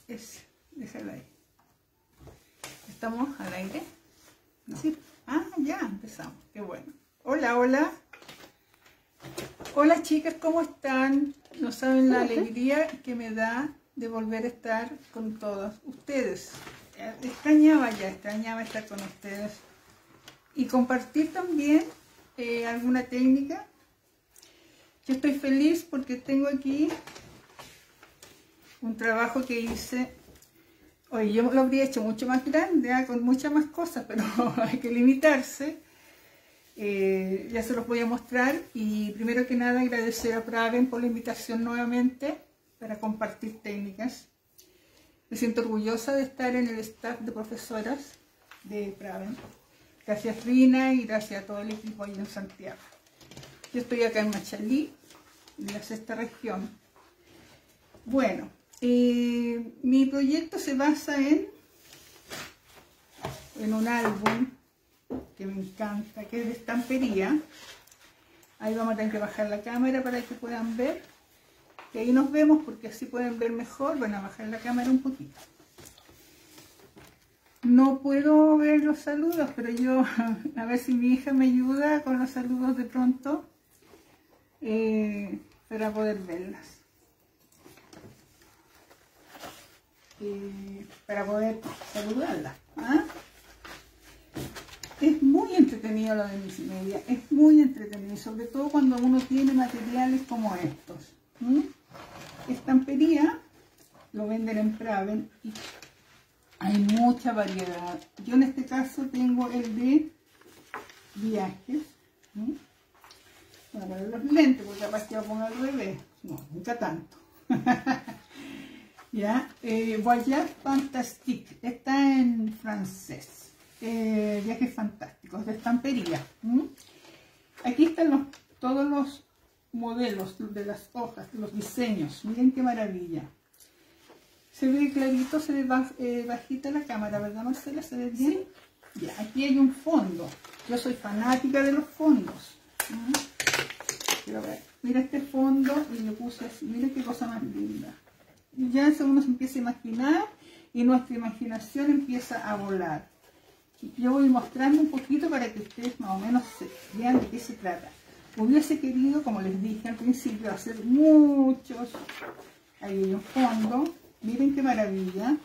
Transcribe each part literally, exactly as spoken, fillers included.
es, déjala ahí. ¿Estamos al aire? No. Sí. Ah, ya empezamos, qué bueno. Hola, hola. Hola chicas, ¿cómo están? No saben la alegría que me da de volver a estar con todos ustedes. Extrañaba ya, extrañaba estar con ustedes. Y compartir también eh, alguna técnica. Yo estoy feliz porque tengo aquí un trabajo que hice. Oye, yo lo habría hecho mucho más grande, ¿eh? Con muchas más cosas, pero hay que limitarse. Eh, ya se los voy a mostrar. Y primero que nada agradecer a Praven por la invitación nuevamente para compartir técnicas. Me siento orgullosa de estar en el staff de profesoras de Praven. Gracias Rina y gracias a todo el equipo ahí en Santiago. Yo estoy acá en Machalí, en la sexta región. Bueno, eh, mi proyecto se basa en, en un álbum que me encanta, que es de estampería. Ahí vamos a tener que bajar la cámara para que puedan ver. Que ahí nos vemos porque así pueden ver mejor. Van a bajar la cámara un poquito. No puedo ver los saludos, pero yo, a ver si mi hija me ayuda con los saludos de pronto, eh, para poder verlas. Eh, para poder saludarlas. ¿Ah? Es muy entretenido lo de Miss Media, es muy entretenido, sobre todo cuando uno tiene materiales como estos. ¿Mm? Estampería, lo venden en Praven y hay mucha variedad. Yo en este caso tengo el de viajes. ¿Mm? Voy a poner los lentes porque capaz que lo pongo al revés. No, nunca tanto. Ya, eh, Voyage Fantastique, está en francés. Eh, viajes fantásticos, de estampería. ¿Mm? Aquí están los, todos los modelos de las hojas, los diseños. Miren qué maravilla. Se ve clarito, se ve baj, eh, bajita la cámara, ¿verdad Marcela? ¿Se ve bien? Sí. Ya, aquí hay un fondo. Yo soy fanática de los fondos. ¿Mm? Quiero ver. Mira este fondo y le puse así. Mira qué cosa más linda. Y ya eso uno se empieza a imaginar y nuestra imaginación empieza a volar. Yo voy mostrando un poquito para que ustedes más o menos vean de qué se trata. Hubiese querido, como les dije al principio, hacer muchos. Ahí hay un fondo. Miren qué maravilla.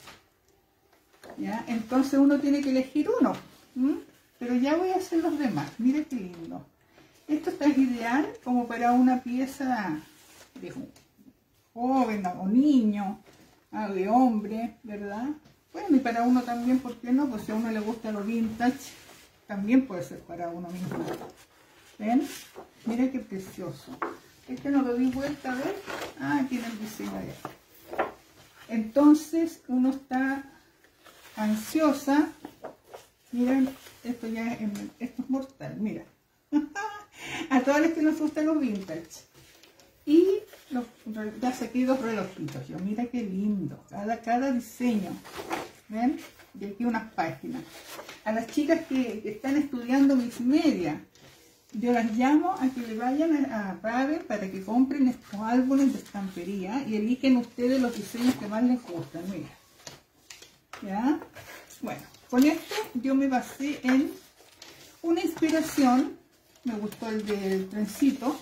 ¿Ya? Entonces uno tiene que elegir uno. ¿Mm? Pero ya voy a hacer los demás. Miren qué lindo. Esto está ideal como para una pieza de joven o niño, de hombre, ¿verdad? Bueno, y para uno también, ¿por qué no? Pues si a uno le gusta lo vintage, también puede ser para uno mismo. ¿Ven? Mira qué precioso. Este no lo di vuelta, a ver. Ah, tiene el diseño de esto. Entonces, uno está ansiosa. Miren, esto ya es, esto es mortal, mira. A todas las que nos gustan los vintage. Y los, ya saqué dos relojitos. Yo, mira qué lindo. Cada, cada diseño. ¿Ven? Y aquí unas páginas. A las chicas que, que están estudiando Miss Media, yo las llamo a que le vayan a, a Praven para que compren estos álbumes de estampería y eligen ustedes los diseños que más les gustan. Mira. ¿Ya? Bueno, con esto yo me basé en una inspiración. Me gustó el del trencito.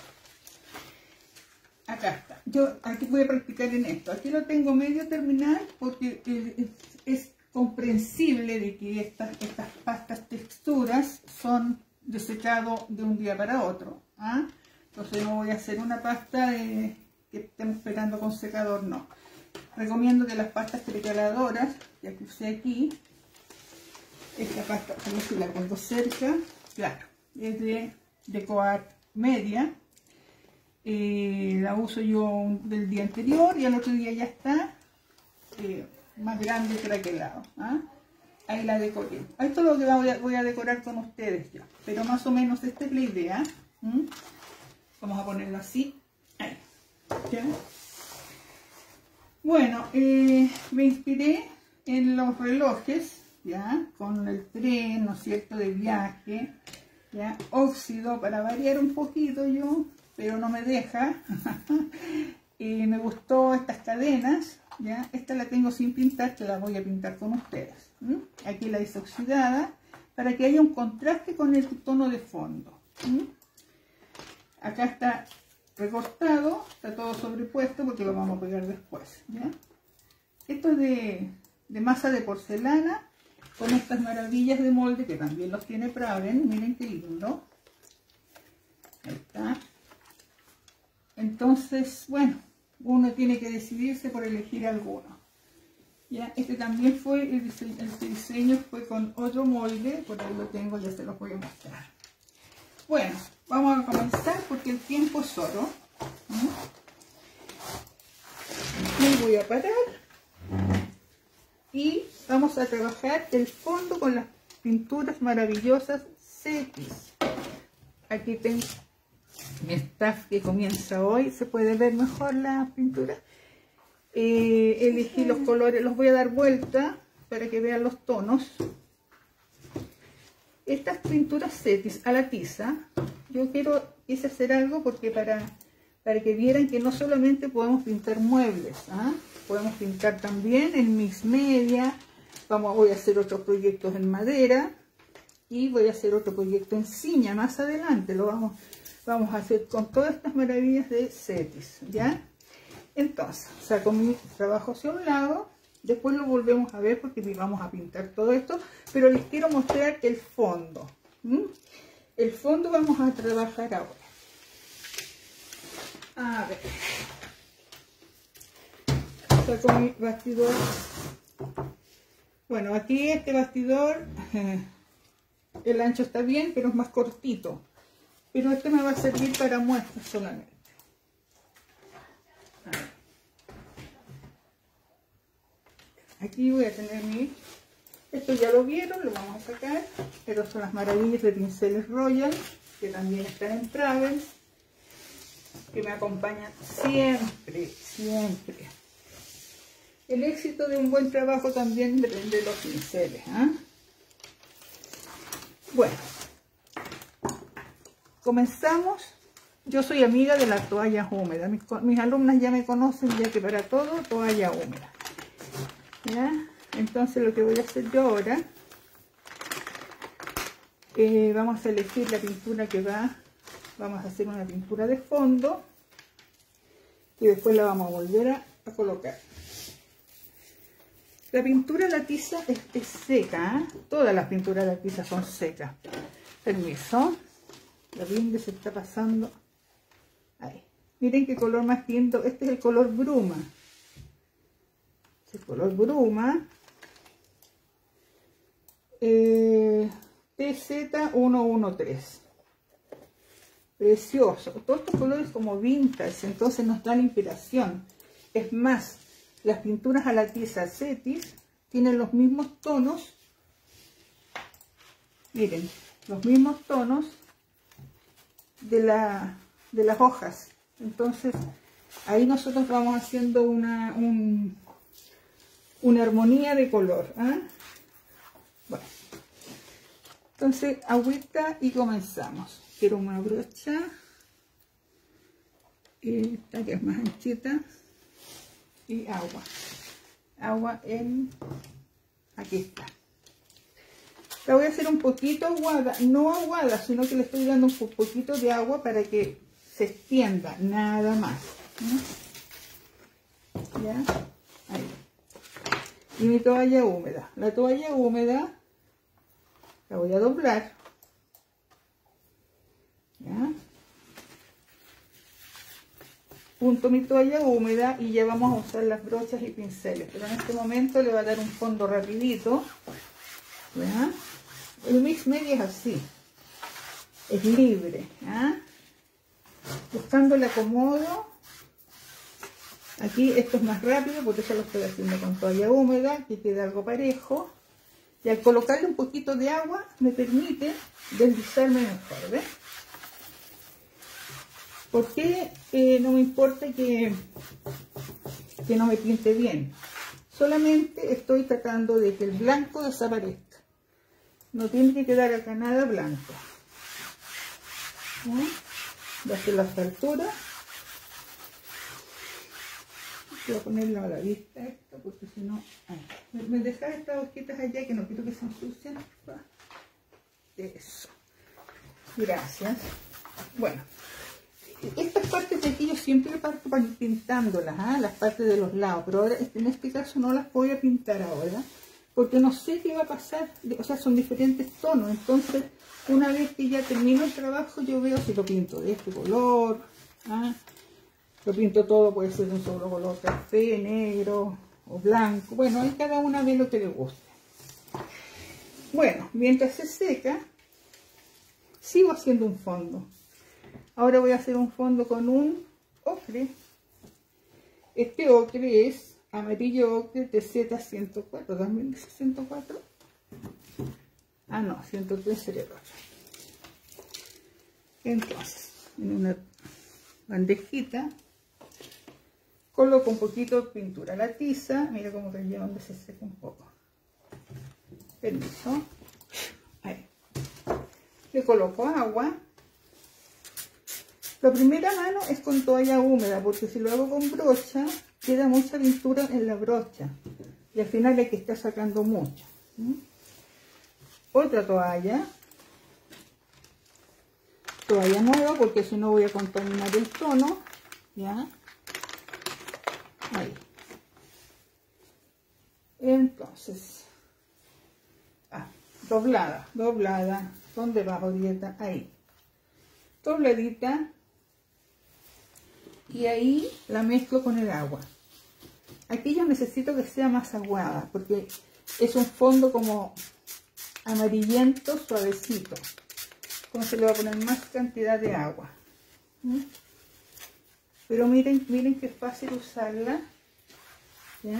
Acá está. Yo aquí voy a practicar en esto. Aquí lo tengo medio terminal porque es, es comprensible de que estas, estas pastas texturas son de secado de un día para otro. ¿Ah? Entonces no voy a hacer una pasta de, que estemos esperando con secador, no. Recomiendo que las pastas tricaladoras, ya que usé aquí, esta pasta, a ver si la pongo cerca, claro, es de, de Coart Media. Eh, la uso yo del día anterior y al otro día ya está eh, más grande que aquel lado. ¿Ah? Ahí la decoré. Esto es lo que voy a, voy a decorar con ustedes ya, pero más o menos esta es la idea. ¿Mm? Vamos a ponerlo así. Ahí. ¿Ya? Bueno, eh, me inspiré en los relojes, ya, con el tren, ¿no es cierto?, de viaje, ya, óxido para variar un poquito yo, pero no me deja. Y me gustó estas cadenas, ¿ya? Esta la tengo sin pintar, que la voy a pintar con ustedes. ¿Mm? Aquí la hice oxidada para que haya un contraste con el tono de fondo. ¿Mm? Acá está recortado, está todo sobrepuesto porque lo vamos a pegar después, ¿ya? Esto es de, de masa de porcelana con estas maravillas de molde que también los tiene Praven. Miren qué lindo. Ahí está. Entonces, bueno, uno tiene que decidirse por elegir alguno. Ya, este también fue, el diseño, este diseño fue con otro molde, por ahí lo tengo, ya se los voy a mostrar. Bueno, vamos a comenzar porque el tiempo es oro. ¿Mm? Me voy a parar y vamos a trabajar el fondo con las pinturas maravillosas Cetis. Aquí tengo mi staff que comienza hoy, se puede ver mejor la pintura. Eh, elegí los colores, los voy a dar vuelta para que vean los tonos. Estas pinturas Cetis a la tiza, yo quiero quise hacer algo porque para, para que vieran que no solamente podemos pintar muebles, ¿ah? Podemos pintar también en mix media. Vamos, voy a hacer otros proyectos en madera y voy a hacer otro proyecto en ciña más adelante. Lo vamos, vamos a hacer con todas estas maravillas de Cetis, ¿ya? Entonces, saco mi trabajo hacia un lado. Después lo volvemos a ver porque vamos a pintar todo esto, pero les quiero mostrar el fondo. ¿Mm? El fondo vamos a trabajar ahora. A ver. Saco mi bastidor. Bueno, aquí este bastidor, eh, el ancho está bien, pero es más cortito. Pero este me va a servir para muestras solamente. A ver. Aquí voy a tener mi... Esto ya lo vieron, lo vamos a sacar. Pero son las maravillas de pinceles Royal, que también están en Praven, que me acompañan siempre, siempre. El éxito de un buen trabajo también depende de los pinceles, ¿eh? Bueno, comenzamos. Yo soy amiga de las toallas húmedas. Mis, mis alumnas ya me conocen, ya que para todo, toalla húmeda. ¿Ya? Entonces lo que voy a hacer yo ahora, eh, vamos a elegir la pintura que va, vamos a hacer una pintura de fondo y después la vamos a volver a, a colocar. La pintura a la tiza es, es seca, ¿eh? Todas las pinturas a la tiza son secas. Permiso, la pinta se está pasando. Ahí. Miren qué color más lindo, este es el color bruma. El color bruma, eh, T Z ciento trece, precioso. Todos estos colores como vintage, entonces nos da la inspiración. Es más, las pinturas a la tiza Cetis tienen los mismos tonos, miren, los mismos tonos de, la, de las hojas. Entonces ahí nosotros vamos haciendo una... Un, una armonía de color, ¿eh? Bueno, entonces agüita y comenzamos. Quiero una brocha, esta que es más anchita, y agua, agua en, aquí está. La voy a hacer un poquito aguada, no aguada, sino que le estoy dando un poquito de agua para que se extienda, nada más, ¿eh? Ya, ahí. Y mi toalla húmeda. La toalla húmeda la voy a doblar. ¿Ya? Punto mi toalla húmeda y ya vamos a usar las brochas y pinceles. Pero en este momento le va a dar un fondo rapidito. ¿Ya? El mix media es así. Es libre. ¿Ya? Buscando el acomodo. Aquí esto es más rápido porque ya lo estoy haciendo con toalla húmeda, que quede algo parejo. Y al colocarle un poquito de agua me permite deslizarme mejor, ¿ves? ¿Por qué eh, no me importa que, que no me pinte bien? Solamente estoy tratando de que el blanco desaparezca. No tiene que quedar acá nada blanco. ¿Eh? Voy a hacer las alturas. Voy a ponerlo a la vista esto, porque si no... Me, me dejas estas hojitas allá, que no quiero que se ensucien. Eso. Gracias. Bueno, estas partes de aquí yo siempre parto pintándolas, ¿eh? Las partes de los lados, pero ahora en este caso no las voy a pintar ahora, porque no sé qué va a pasar, o sea, son diferentes tonos. Entonces, una vez que ya termino el trabajo, yo veo si lo pinto de este color, ¿eh? Lo pinto todo, puede ser de un solo color, café, negro o blanco. Bueno, ahí cada una ve lo que le guste. Bueno, mientras se seca, sigo haciendo un fondo. Ahora voy a hacer un fondo con un ocre. Este ocre es amarillo ocre T Z ciento cuatro, también dice ciento cuatro. Ah, no, ciento tres sería el otro. Entonces, en una bandejita coloco un poquito de pintura a la tiza. Mira cómo cayó donde se seca un poco. Permiso. Ahí. Le coloco agua. La primera mano es con toalla húmeda, porque si lo hago con brocha, queda mucha pintura en la brocha. Y al final hay que estar sacando mucho. ¿Mm? Otra toalla. Toalla nueva, porque si no voy a contaminar el tono. ¿Ya? Ahí. Entonces. Ah, doblada, doblada. ¿Dónde bajo, dieta? Ahí. Dobladita. Y ahí la mezclo con el agua. Aquí yo necesito que sea más aguada, porque es un fondo como amarillento, suavecito. Entonces le voy a poner más cantidad de agua. ¿Mm? Pero miren, miren qué fácil usarla. ¿Ya?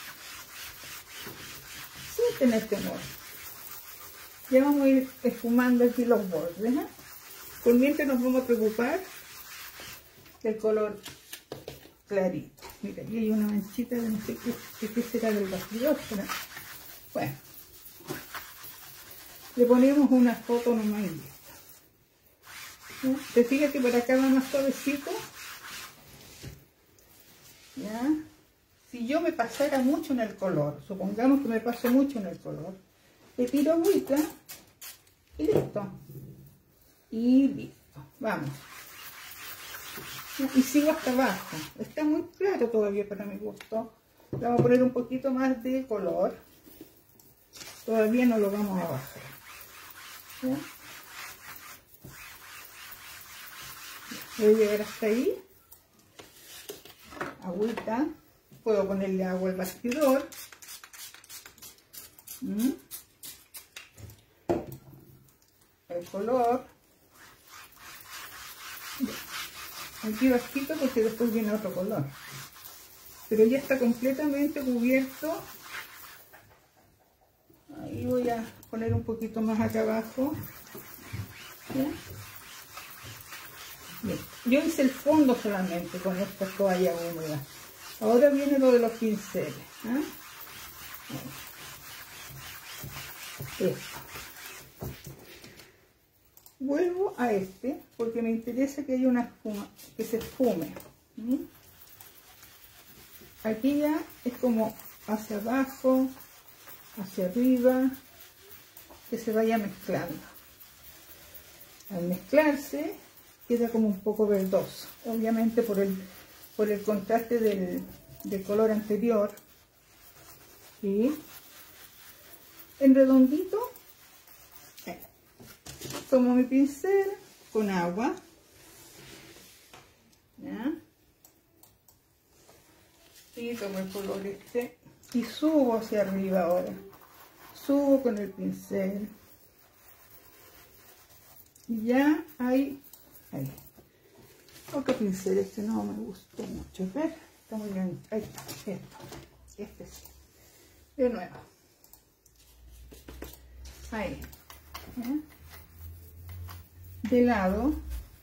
Sin tener temor. Ya vamos a ir esfumando aquí los bordes. ¿Eh? Por mientras nos vamos a preocupar del color clarito. Mira, aquí hay una manchita de no sé qué, qué será del bastidor. Bueno, le ponemos una foto nomás y listo. ¿Ya? Te fijas que por acá va más suavecito. ¿Ya? Si yo me pasara mucho en el color, supongamos que me paso mucho en el color, le tiro agüita y listo. Y listo. Vamos. Y sigo hasta abajo. Está muy claro todavía para mi gusto. Le vamos a poner un poquito más de color. Todavía no lo vamos a bajar. ¿Ya? Voy a llegar hasta ahí. Agüita. Puedo ponerle agua al bastidor. ¿Mm? El color. Aquí bajito porque después viene otro color. Pero ya está completamente cubierto. Ahí voy a poner un poquito más acá abajo. ¿Ya? Bien. Yo hice el fondo solamente con esta toalla húmeda. Ahora viene lo de los pinceles. ¿Eh? Esto. Vuelvo a este porque me interesa que haya una espuma, que se esfume. ¿Mm? Aquí ya es como hacia abajo, hacia arriba, que se vaya mezclando. Al mezclarse queda como un poco verdoso, obviamente por el, por el contraste del, del color anterior. Y en redondito, eh, tomo mi pincel con agua, ¿ya? Y tomo el color este y subo hacia arriba ahora. Subo con el pincel. Y ya hay, ahí. Otro pincel, este no me gustó mucho. ¿Ves? Está muy bien. Ahí está, esto. Este sí. De nuevo. Ahí. ¿Ya? De lado.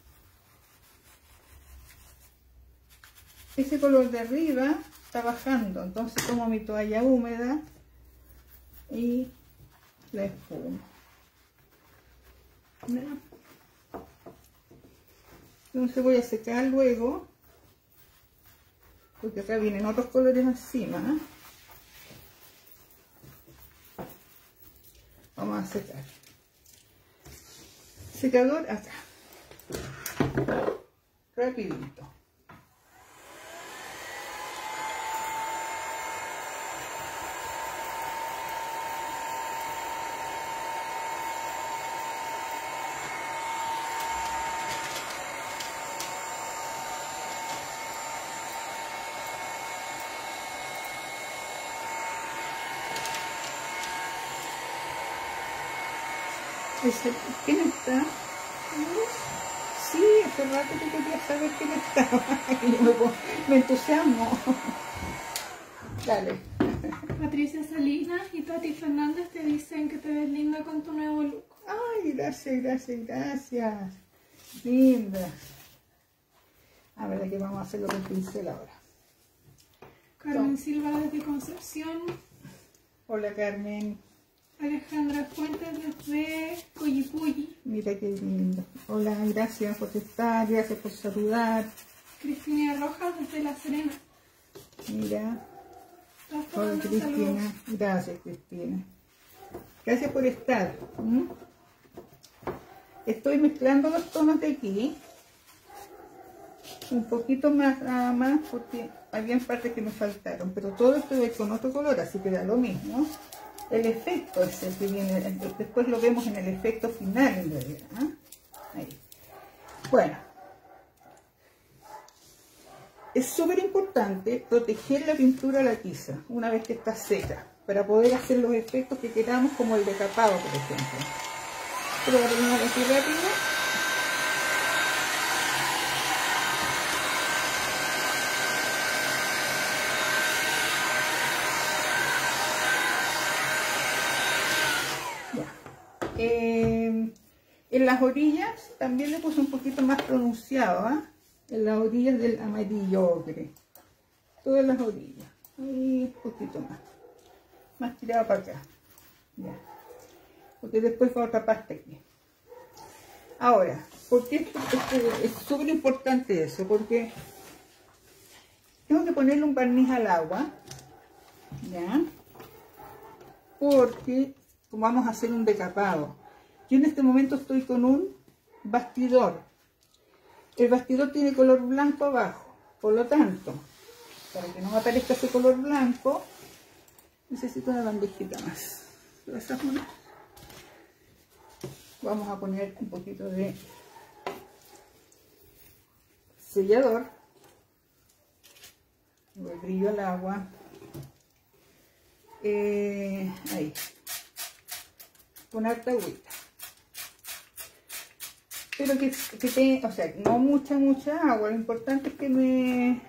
Ese color de arriba está bajando, entonces tomo mi toalla húmeda y la esfumo. ¿Ya? Entonces voy a secar luego porque acá vienen otros colores encima, ¿eh? Vamos a secar. Secador acá. Rapidito. ¿Quién está? Sí, hace rato que quería saber quién estaba. me, me entusiasmo. Dale. Patricia Salinas y Tati Fernández te dicen que te ves linda con tu nuevo look. Ay, gracias, gracias, gracias. Linda. A ver, aquí vamos a hacerlo con pincel ahora. Carmen so. Silva desde Concepción. Hola, Carmen. Alejandra Fuentes desde Coyipulli. Mira qué lindo. Hola, gracias por estar, gracias por saludar. Cristina Rojas desde La Serena. Mira. Hola, Cristina. Saludos. Gracias, Cristina. Gracias por estar. ¿Mm? Estoy mezclando los tonos de aquí. Un poquito más, nada más, porque había partes que me faltaron. Pero todo esto es con otro color, así que da lo mismo. El efecto es el que viene, después lo vemos en el efecto final en realidad. ¿eh? Ahí. Bueno, es súper importante proteger la pintura a la tiza una vez que está seca, para poder hacer los efectos que queramos, como el decapado, por ejemplo. Pero voy a terminar aquí rápido. Eh, en las orillas también le puse un poquito más pronunciado, ¿eh? En las orillas del amarillo ocre, todas las orillas, y un poquito más, más tirado para acá, ya. Porque después va otra parte aquí. Ahora, porque esto, esto es súper importante eso, porque tengo que ponerle un barniz al agua, ya, porque vamos a hacer un decapado. Yo en este momento estoy con un bastidor. El bastidor tiene color blanco abajo, por lo tanto, para que no me aparezca ese color blanco, necesito una bandejita más. Vamos a poner un poquito de sellador, el brillo al agua, eh, ahí, con harta agüita, pero que, que te, o sea, no mucha, mucha agua, lo importante es que me,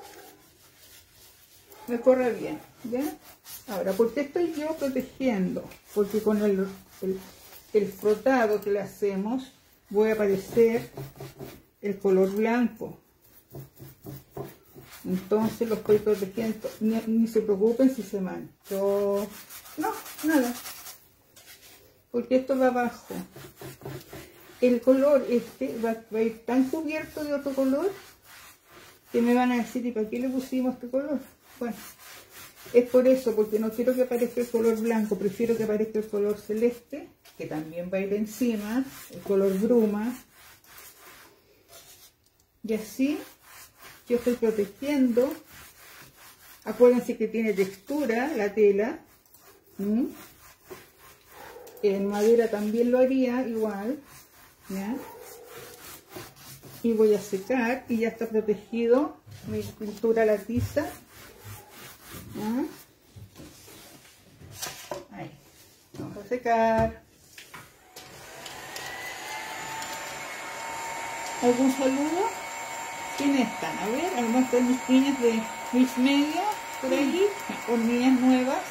me corra bien, ¿ya? Ahora, ¿por qué estoy yo protegiendo? Porque con el, el, el frotado que le hacemos, voy a aparecer el color blanco. Entonces lo estoy protegiendo, ni, ni se preocupen si se manchó, no, nada, porque esto va abajo. El color este va, va a ir tan cubierto de otro color que me van a decir, ¿y para qué le pusimos este color? Bueno, es por eso, porque no quiero que aparezca el color blanco, prefiero que aparezca el color celeste, que también va a ir encima, el color bruma, y así yo estoy protegiendo. Acuérdense que tiene textura la tela. ¿Mm? En madera también lo haría igual, ¿ya? Y voy a secar y ya está protegido mi pintura a la tiza. ¿Ya? Ahí. Vamos a secar. ¿Algún saludo? ¿Quiénes están? A ver, a lo mejor están mis niñas de mis medios por allí, o niñas nuevas.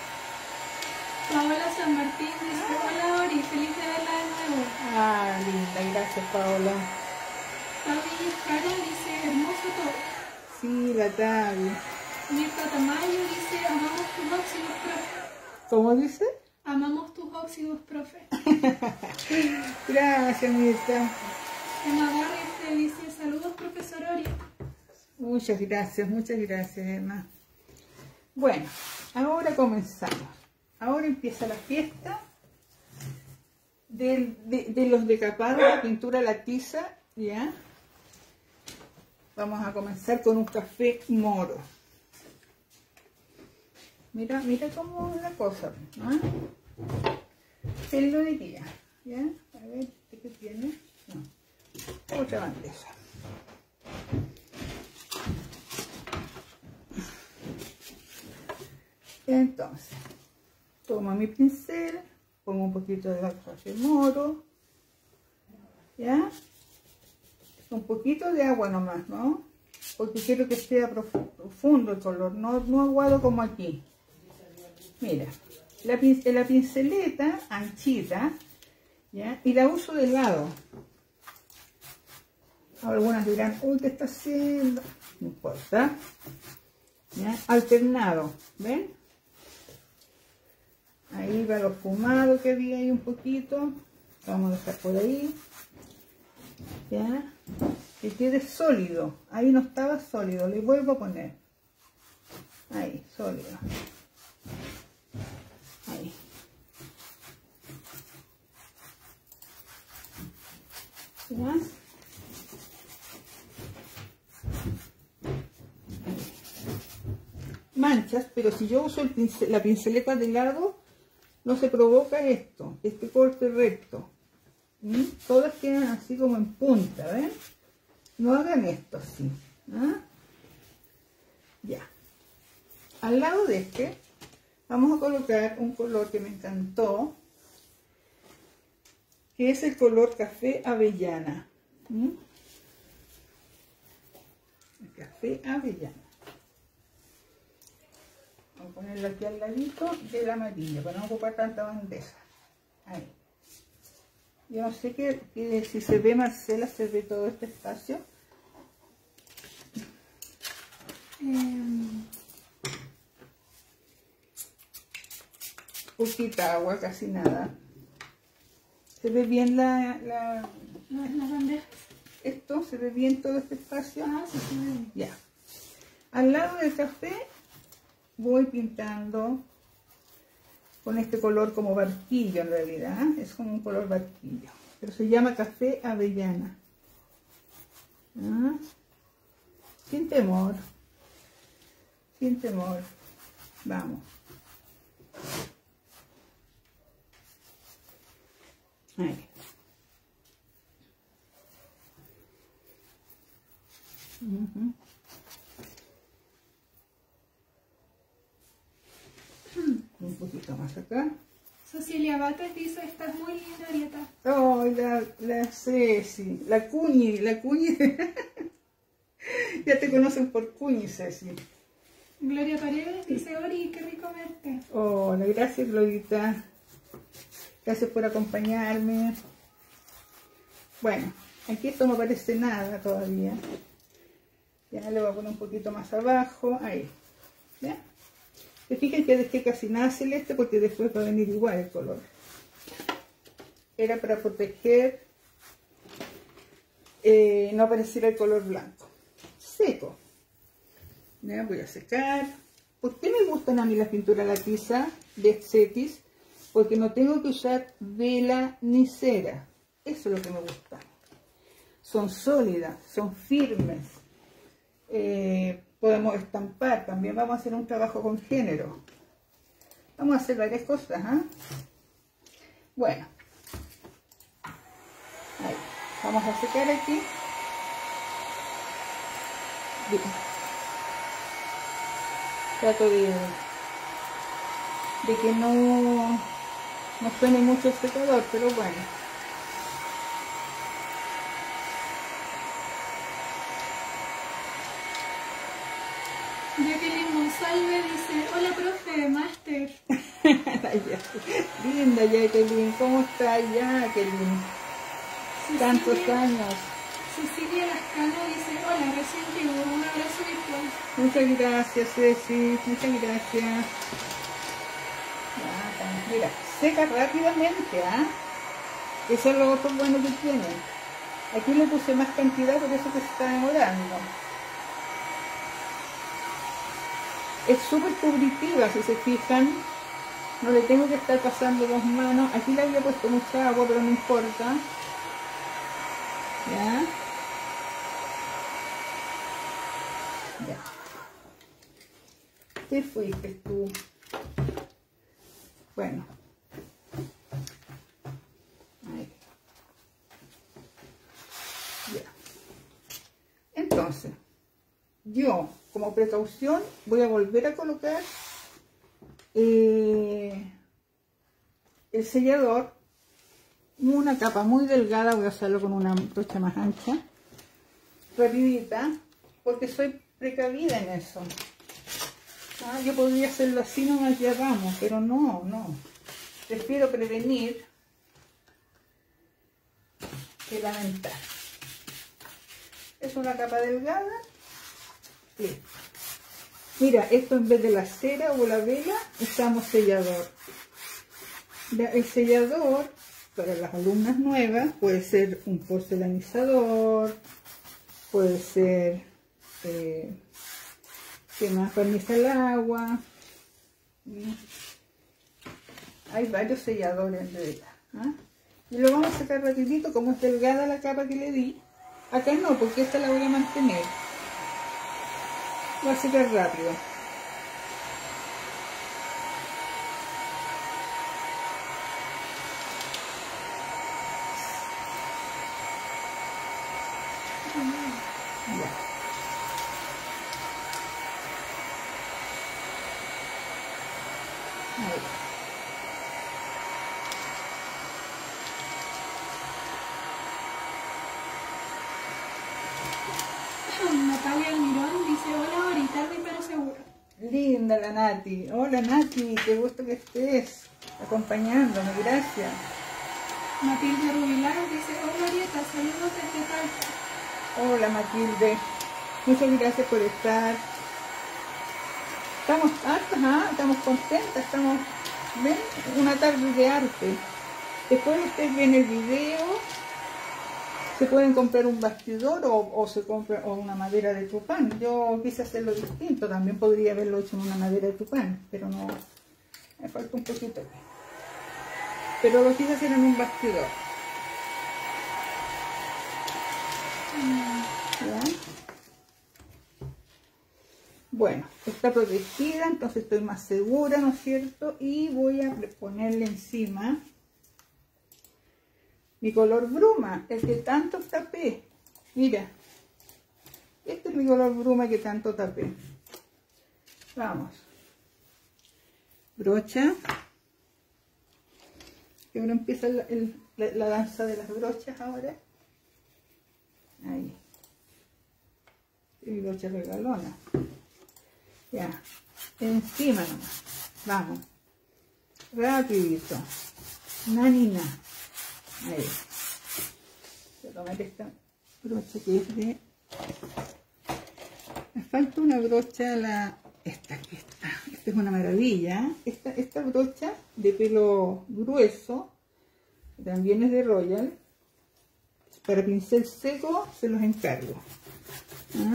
Paola San Martín dice, hola Ori, feliz de verla de nuevo. Ah, linda, gracias Paola. Tavi Jara dice, hermoso todo. Sí, la Tavi. Mirta Tamayo dice, amamos tus óxidos, profe. ¿Cómo dice? Amamos tus óxidos, profe. Gracias, Mirta. Emma Barrios te dice, saludos, profesor Ori. Muchas gracias, muchas gracias, Emma. Bueno, ahora comenzamos. Ahora empieza la fiesta de, de, de los decapados de pintura a la tiza, ¿ya? Vamos a comenzar con un café moro. Mira, mira cómo es la cosa, ¿no? ¿Quién lo diría? ¿Ya? A ver, ¿qué tiene? No. Otra bandeja. Entonces, tomo mi pincel, pongo un poquito de café moro, ¿ya? Un poquito de agua nomás, ¿no? Porque quiero que sea profundo el color, no, no aguado como aquí. Mira, la, la pinceleta anchita, ¿ya? Y la uso de lado. Algunas dirán, uy, ¿qué está haciendo? No importa. ¿Ya? Alternado, ¿ven? Ahí va lo fumado que había ahí un poquito. Vamos a dejar por ahí. ¿Ya? Que quede sólido. Ahí no estaba sólido. Le vuelvo a poner. Ahí, sólido. Ahí. ¿Ya? Manchas, pero si yo uso el pincel, la pinceleta de lado, no se provoca esto, este corte recto. ¿Mm? Todas quedan así como en punta, ¿ven? No hagan esto así. ¿Ah? Ya. Al lado de este, vamos a colocar un color que me encantó, que es el color café avellana. ¿Mm? El café avellana. Vamos a ponerlo aquí al ladito del amarillo para no ocupar tanta bandeja. Ahí. Yo no sé que, que si se ve, Marcela, se ve todo este espacio. Eh, poquita agua, casi nada. ¿Se ve bien la, la, ¿No es la bandeja? Esto? ¿Se ve bien todo este espacio? Ah, sí, se ve bien. Ya. Al lado del café voy pintando con este color como barquillo en realidad, ¿eh? Es como un color barquillo, pero se llama café avellana. ¿Ah? Sin temor, sin temor, vamos. Ahí. Uh-huh. Un poquito más acá. Cecilia Bates dice, estás muy linda, Arieta. Oh, la, la Ceci, la Cuñi, la Cuñi. Ya te conocen por Cuñi, Ceci. Gloria Paredes dice, Ori, qué rico verte. Hola, gracias, Glorita. Gracias por acompañarme. Bueno, aquí esto no parece nada todavía. Ya le voy a poner un poquito más abajo, ahí. ¿Ya? Se fijan que dejé casi nada celeste porque después va a venir igual el color. Era para proteger, eh, no apareciera el color blanco. Seco. ¿Ya? Voy a secar. ¿Por qué me gustan a mí las pinturas a la tiza de Cetis? Porque no tengo que usar vela ni cera. Eso es lo que me gusta. Son sólidas, son firmes. Eh, podemos estampar, también vamos a hacer un trabajo con género. Vamos a hacer varias cosas, ¿eh? Bueno, ahí. Vamos a secar aquí. Bien. Trato de, de que no, no suene mucho el secador, pero bueno. Jacqueline Monsalve dice, hola profe, máster. Linda Jacqueline, ¿cómo está Jacqueline? Cecilia, Tantos años. Cecilia Lascano dice, hola, recién llegó, un abrazo virtual. Muchas gracias, Ceci, muchas gracias. Ya, mira, seca rápidamente, ¿ah? ¿eh? Eso es lo otro bueno que tiene. Aquí le puse más cantidad, por eso que se está demorando. Es súper cubritiva, si se fijan. No le tengo que estar pasando dos manos. Aquí le había puesto mucha agua, pero no importa. ¿Ya? Ya. ¿Qué fuiste tú? Bueno. Ahí. Ya. Entonces, yo, como precaución, voy a volver a colocar eh, el sellador, una capa muy delgada. Voy a hacerlo con una brocha más ancha, rapidita, porque soy precavida en eso. Ah, yo podría hacerlo así nomás ya vamos, pero no, no. Prefiero prevenir que lamentar. Es una capa delgada. Sí. Mira, esto en vez de la cera o la vela, usamos sellador. El sellador, para las alumnas nuevas, puede ser un porcelanizador, puede ser, eh, ¿qué más? Barniz al agua. Hay varios selladores de vela. ¿Ah? Y lo vamos a sacar rapidito, como es delgada la capa que le di. Acá no, porque esta la voy a mantener. Voy a sacar rápido. Ya. Ahí. Natalia Almirón dice: hola, ahorita tarde pero seguro. Linda la Nati. Hola Nati, qué gusto que estés acompañándome, gracias. Matilde Rubilar dice: hola Arieta, saludos desde Talca. Hola Matilde, muchas gracias por estar. Estamos hartas, ¿ah? Estamos contentas, estamos, ¿ven? Una tarde de arte. Después ustedes ven el video, se pueden comprar un bastidor o, o se compra o una madera de tupán. Yo quise hacerlo distinto, también podría haberlo hecho en una madera de tupán, pero no, me falta un poquito. Pero lo quise hacer en un bastidor. ¿Ya? Bueno, está protegida, entonces estoy más segura, ¿no es cierto? Y voy a ponerle encima mi color bruma, el que tanto tapé. Mira, este es mi color bruma que tanto tapé. Vamos. Brocha. Y ahora empieza el, el, la, la danza de las brochas ahora. Ahí. Y brocha regalona. Ya. Encima nomás. Vamos. Rapidito. Nanina. Ahí. Voy a tomar esta brocha que es de... Me falta una brocha, la... Esta aquí está. Esta es una maravilla. Esta, esta brocha de pelo grueso, también es de Royal. Para pincel seco se los encargo. ¿Ah?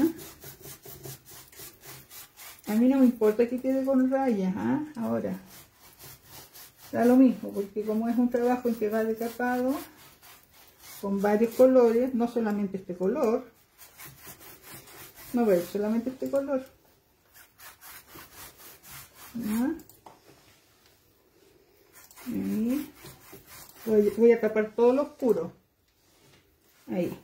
A mí no me importa que quede con rayas. ¿Ah? Ahora. Da lo mismo, porque como es un trabajo en que va decapado, con varios colores, no solamente este color, no ver, solamente este color. ¿Ya? Y voy, voy a tapar todo lo oscuro. Ahí.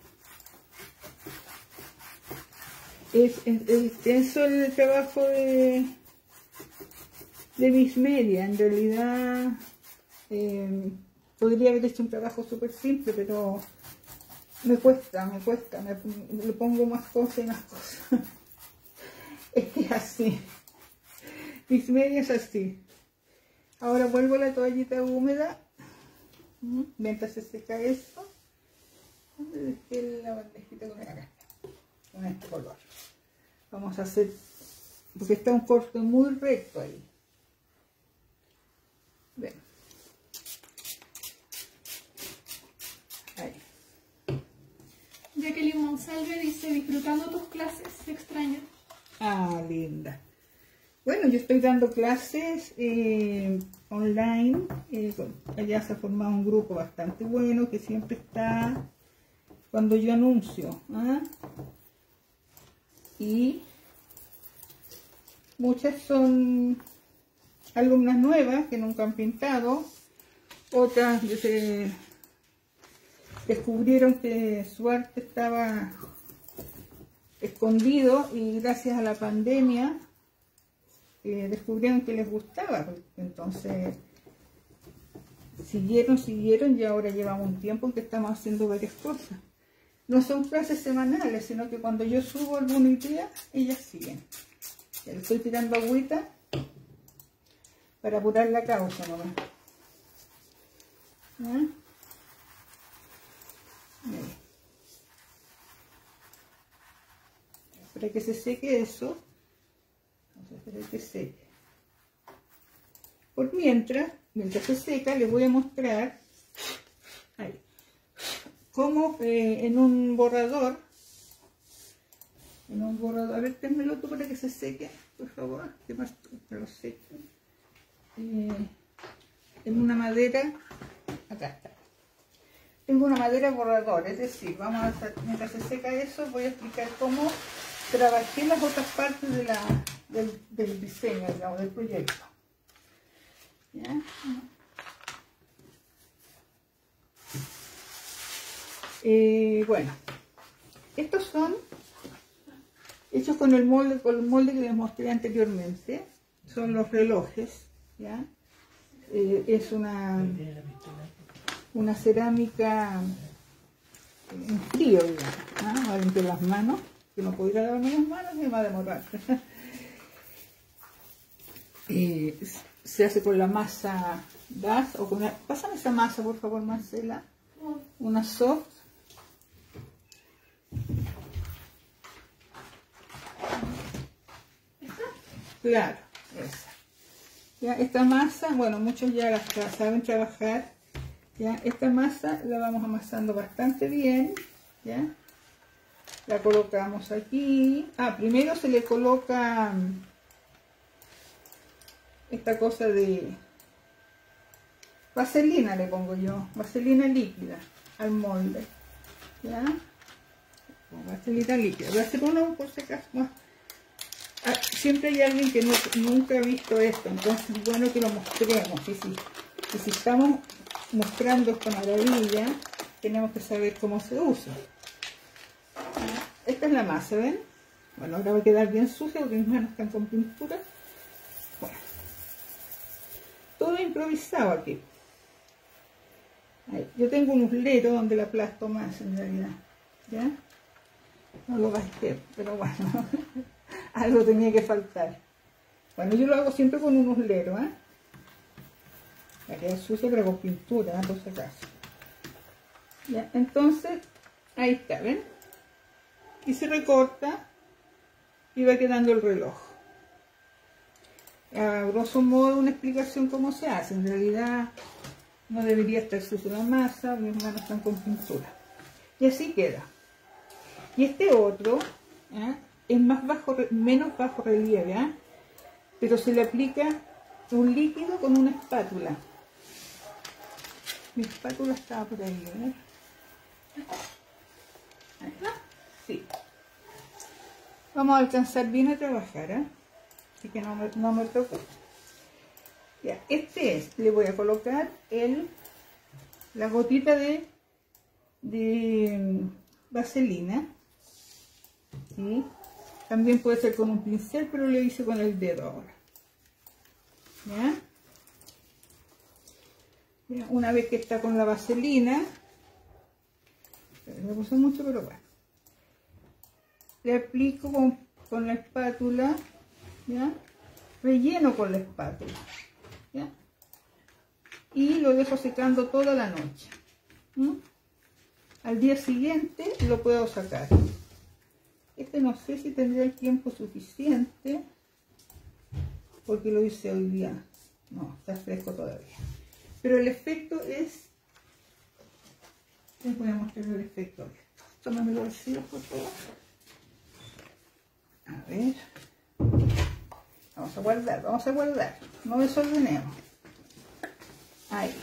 Es, es, es eso el trabajo de... de mis medias. En realidad eh, podría haber hecho un trabajo súper simple, pero me cuesta, me cuesta, me, le pongo más cosas y más cosas. Es que es así, mis medias así. Ahora vuelvo a la toallita húmeda, mientras se seca esto. ¿Dónde dejé la bandejita con acá? Con este color. Vamos a hacer, porque está un corte muy recto ahí. Ven. Ahí. Jacqueline Monsalve dice: disfrutando tus clases, te extraño. Ah, linda. Bueno, yo estoy dando clases eh, online. Eh, allá se ha formado un grupo bastante bueno que siempre está cuando yo anuncio. ¿Ah? Y muchas son alumnas nuevas que nunca han pintado. Otras se descubrieron que su arte estaba escondido y gracias a la pandemia eh, descubrieron que les gustaba. Entonces siguieron, siguieron y ahora llevamos un tiempo en que estamos haciendo varias cosas. No son clases semanales, sino que cuando yo subo alguna idea, ellas siguen. Ya le estoy tirando agüita para apurar la causa nomás. ¿Ah? Para que se seque eso, vamos a esperar que seque. Por mientras, mientras se seca, les voy a mostrar ahí, cómo eh, en un borrador, en un borrador, a ver, ténmelo tú para que se seque, por favor, que más que lo seque. Eh, en una madera, acá está. Tengo una madera borrador, es decir, vamos a hacer, mientras se seca eso, voy a explicar cómo trabajé las otras partes de la, del, del diseño, digamos, del proyecto. ¿Ya? Eh, bueno, estos son hechos con el molde, con el molde que les mostré anteriormente. Son los relojes, ¿ya? Eh, es una, una cerámica en frío, digamos, ¿no? Va a limpiar las manos, que no puedo ir a lavarme las manos, me va a demorar. eh, se hace con la masa gas o con la, pásame esa masa por favor, Marcela, una soft. Claro, esa. Ya, esta masa, bueno, muchos ya la saben trabajar. Ya, esta masa la vamos amasando bastante bien. Ya, la colocamos aquí. Ah, primero se le coloca esta cosa de vaselina, le pongo yo, vaselina líquida al molde. Ya, vaselina líquida. Voy a hacer uno por si acaso más. Ah, siempre hay alguien que no, nunca ha visto esto, entonces es bueno que lo mostremos. Y si, y si estamos mostrando esta maravilla, tenemos que saber cómo se usa. Esta es la masa, ¿ven? Bueno, ahora va a quedar bien sucia porque mis manos están con pintura. Bueno, todo improvisado aquí. Ahí. Yo tengo un uslero donde la aplasto más en realidad. ¿Ya? No lo gasté, pero bueno. Algo tenía que faltar. Bueno, yo lo hago siempre con un uslero, ¿eh? La queda sucia, pero con pintura, ¿eh? Por si acaso. Ya, entonces, ahí está, ¿ven? Y se recorta y va quedando el reloj. A grosso modo, una explicación cómo se hace. En realidad, no debería estar sucia la masa, mis manos están con pintura. Y así queda. Y este otro, ¿eh? Es más bajo, menos bajo relieve, ¿eh? Pero se le aplica un líquido con una espátula. Mi espátula estaba por ahí, ¿eh? Ahí está. Sí. Vamos a alcanzar bien a trabajar, ¿eh? Así que no me, no me preocupo. Ya, este es, le voy a colocar el, la gotita de, de vaselina, ¿sí? También puede ser con un pincel, pero lo hice con el dedo ahora. ¿Ya? Ya, una vez que está con la vaselina, me puse mucho, pero bueno, le aplico con, con la espátula, ¿ya? Relleno con la espátula, ¿ya? Y lo dejo secando toda la noche. ¿Mm? Al día siguiente lo puedo sacar. Este no sé si tendría el tiempo suficiente porque lo hice hoy día. No, está fresco todavía. Pero el efecto es... Les voy a mostrar el efecto de esto. Tómame los bolsillos, por favor. A ver. Vamos a guardar, vamos a guardar. No desordenemos. Ahí.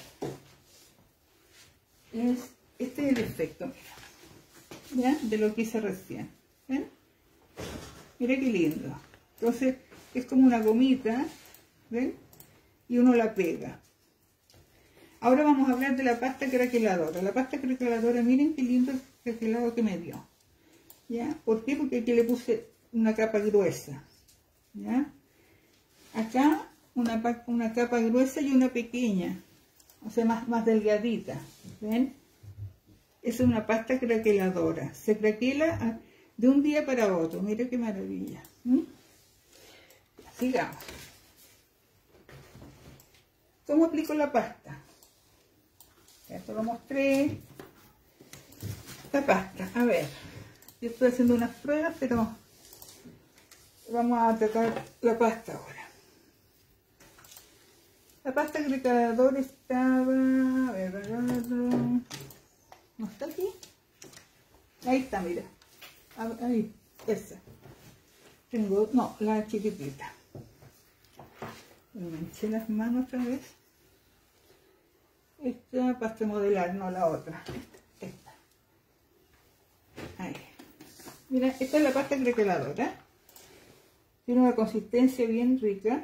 Es, este es el efecto, mira, ¿ya? De lo que hice recién. ¿Ven? Mira qué lindo. Entonces, es como una gomita, ¿ven? Y uno la pega. Ahora vamos a hablar de la pasta craqueladora. La pasta craqueladora, miren qué lindo el craquelado que me dio. ¿Ya? ¿Por qué? Porque aquí le puse una capa gruesa. ¿Ya? Acá una, una capa gruesa y una pequeña, o sea, más, más delgadita. ¿Ven? Esa es una pasta craqueladora. Se craquela de un día para otro. Mira qué maravilla. ¿Mm? Sigamos. ¿Cómo aplico la pasta? Esto lo mostré. La pasta, a ver. Yo estoy haciendo unas pruebas, pero vamos a tratar la pasta ahora. La pasta craqueladora estaba... A ver, ¿no está aquí? Ahí está, mira. Ahí, esa. Tengo, no, la chiquitita. Me manché las manos otra vez. Esta pasta modelar, no la otra. Esta, esta. Ahí. Mira, esta es la pasta craqueladora. Tiene una consistencia bien rica.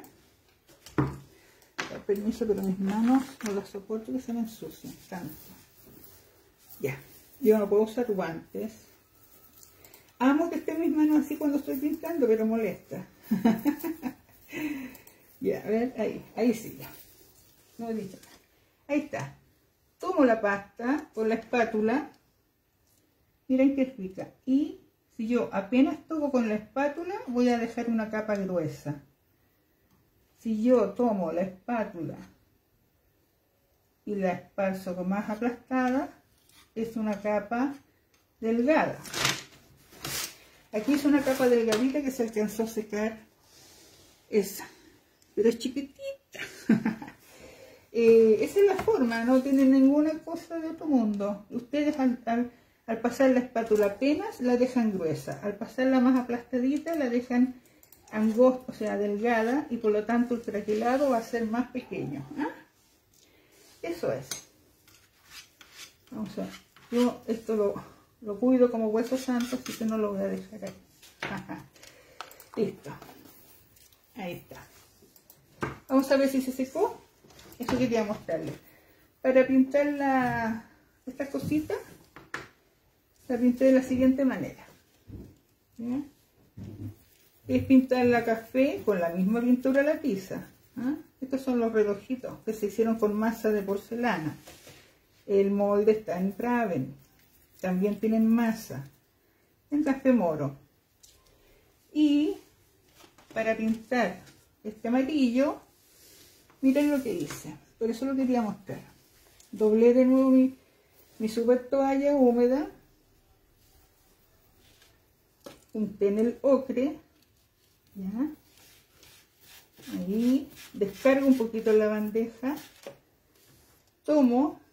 Permiso, pero mis manos no las soporto que se me ensucian tanto. Ya, yo no puedo usar guantes. Amo que estén mis manos así cuando estoy pintando, pero molesta. Ya, a ver, ahí, ahí sí ya. No he dicho nada. Ahí está. Tomo la pasta con la espátula. Miren qué rica. Y si yo apenas toco con la espátula, voy a dejar una capa gruesa. Si yo tomo la espátula y la esparzo con más aplastada, es una capa delgada. Aquí es una capa delgadita que se alcanzó a secar esa, pero es chiquitita. eh, esa es la forma, no tiene ninguna cosa de otro mundo. Ustedes al, al, al pasar la espátula apenas la dejan gruesa, al pasarla más aplastadita la dejan angosta, o sea, delgada, y por lo tanto el craquelado va a ser más pequeño. ¿Ah? Eso es. Vamos a ver. Yo esto lo, lo cuido como hueso santo, así que no lo voy a dejar ahí. Ajá. Listo. Ahí está. Vamos a ver si se secó. Eso quería mostrarles. Para pintar la, estas cositas, la pinté de la siguiente manera. ¿Ya? Es pintarla café con la misma pintura a la tiza. ¿Ah? Estos son los relojitos que se hicieron con masa de porcelana. El molde está en Raven. También tienen masa en café moro. Y para pintar este amarillo, miren lo que hice. Por eso lo quería mostrar. Doblé de nuevo mi, mi super toalla húmeda. Unté en el ocre. ¿Ya? Ahí descargo un poquito la bandeja, tomo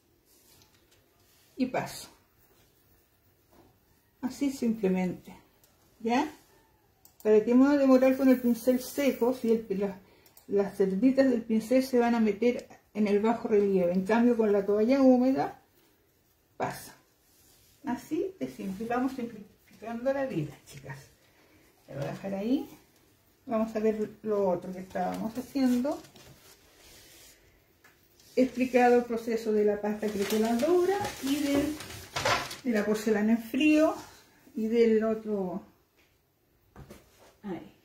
y paso. Así simplemente. ¿Ya? ¿Para qué me voy a demorar con el pincel seco si el, la, las cerditas del pincel se van a meter en el bajo relieve? En cambio, con la toalla húmeda pasa. Así de simple. Vamos simplificando la vida, chicas. Lo voy a dejar ahí. Vamos a ver lo otro que estábamos haciendo. He explicado el proceso de la pasta craqueladora y del, de la porcelana en frío y del otro. Ahí.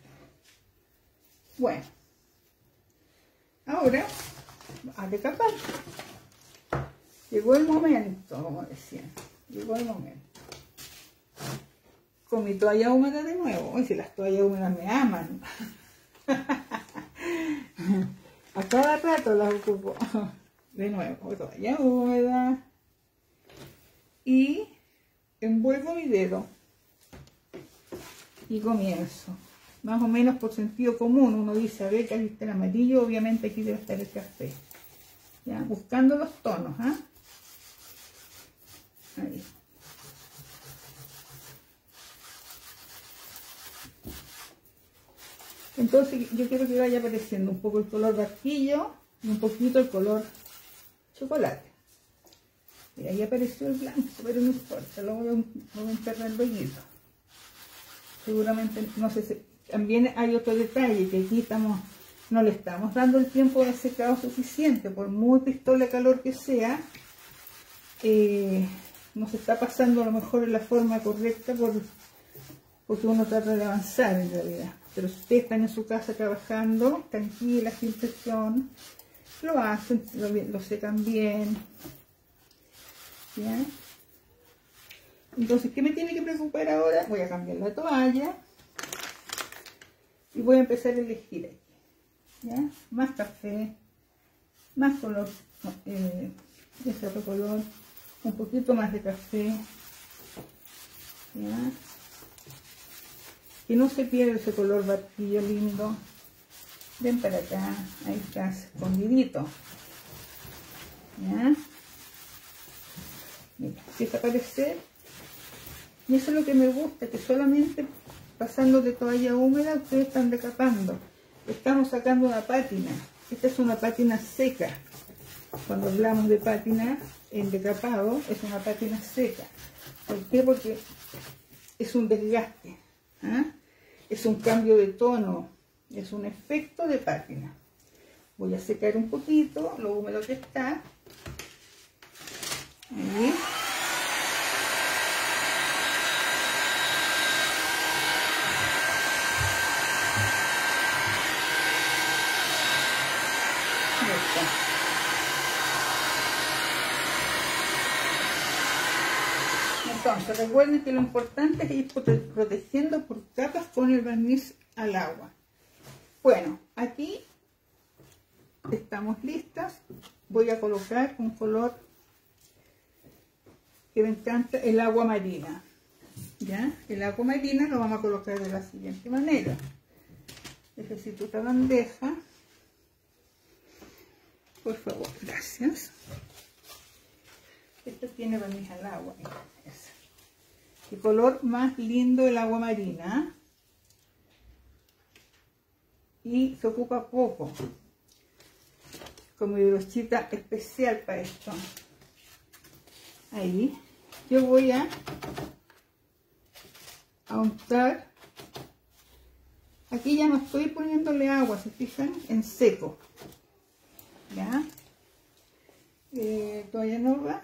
Bueno. Ahora, a decapar. Llegó el momento, como decían. Llegó el momento. Con mi toalla húmeda de nuevo. Uy, si las toallas húmedas me aman. A cada rato las ocupo. De nuevo, toalla húmeda. Y envuelvo mi dedo. Y comienzo. Más o menos por sentido común. Uno dice, a ver, que aquí está el amarillo. Obviamente aquí debe estar el café. ¿Ya? Buscando los tonos. ¿Ah? Ahí. Entonces yo quiero que vaya apareciendo un poco el color barquillo y un poquito el color chocolate. Y ahí apareció el blanco, pero no importa, lo voy a, lo voy a enterrar luego. Seguramente, no sé si, también hay otro detalle, que aquí estamos, no le estamos dando el tiempo de secado suficiente, por muy pistola de calor que sea, eh, nos está pasando a lo mejor en la forma correcta por, porque uno trata de avanzar en realidad. Pero si ustedes están en su casa trabajando, tranquilas, sin presión, lo hacen, lo, lo secan bien. ¿Ya? Entonces, ¿qué me tiene que preocupar ahora? Voy a cambiar la toalla y voy a empezar a elegir aquí. ¿Ya? Más café, más color, eh, este otro color, un poquito más de café. ¿Ya? Que no se pierda ese color barquillo lindo. Ven para acá, ahí está escondidito. ¿Ya? Mira, empieza a aparecer. Y eso es lo que me gusta, que solamente pasando de toalla húmeda ustedes están decapando. Estamos sacando una pátina. Esta es una pátina seca. Cuando hablamos de pátina en decapado, es una pátina seca. ¿Por qué? Porque es un desgaste. ¿Ah? Es un cambio de tono, es un efecto de pátina. Voy a secar un poquito lo húmedo que está. Ahí. Ahí está. Entonces, recuerden que lo importante es ir prote protegiendo por capas con el barniz al agua. Bueno, aquí estamos listas. Voy a colocar un color que me encanta, el agua marina. ¿Ya? El agua marina lo vamos a colocar de la siguiente manera. Necesito esta bandeja. Por favor, gracias. Esto tiene barniz al agua. El color más lindo el agua marina. Y se ocupa poco. Como brochita especial para esto. Ahí. Yo voy a, a untar. Aquí ya no estoy poniéndole agua, ¿se fijan? En seco. ¿Ya? Eh, todavía no va.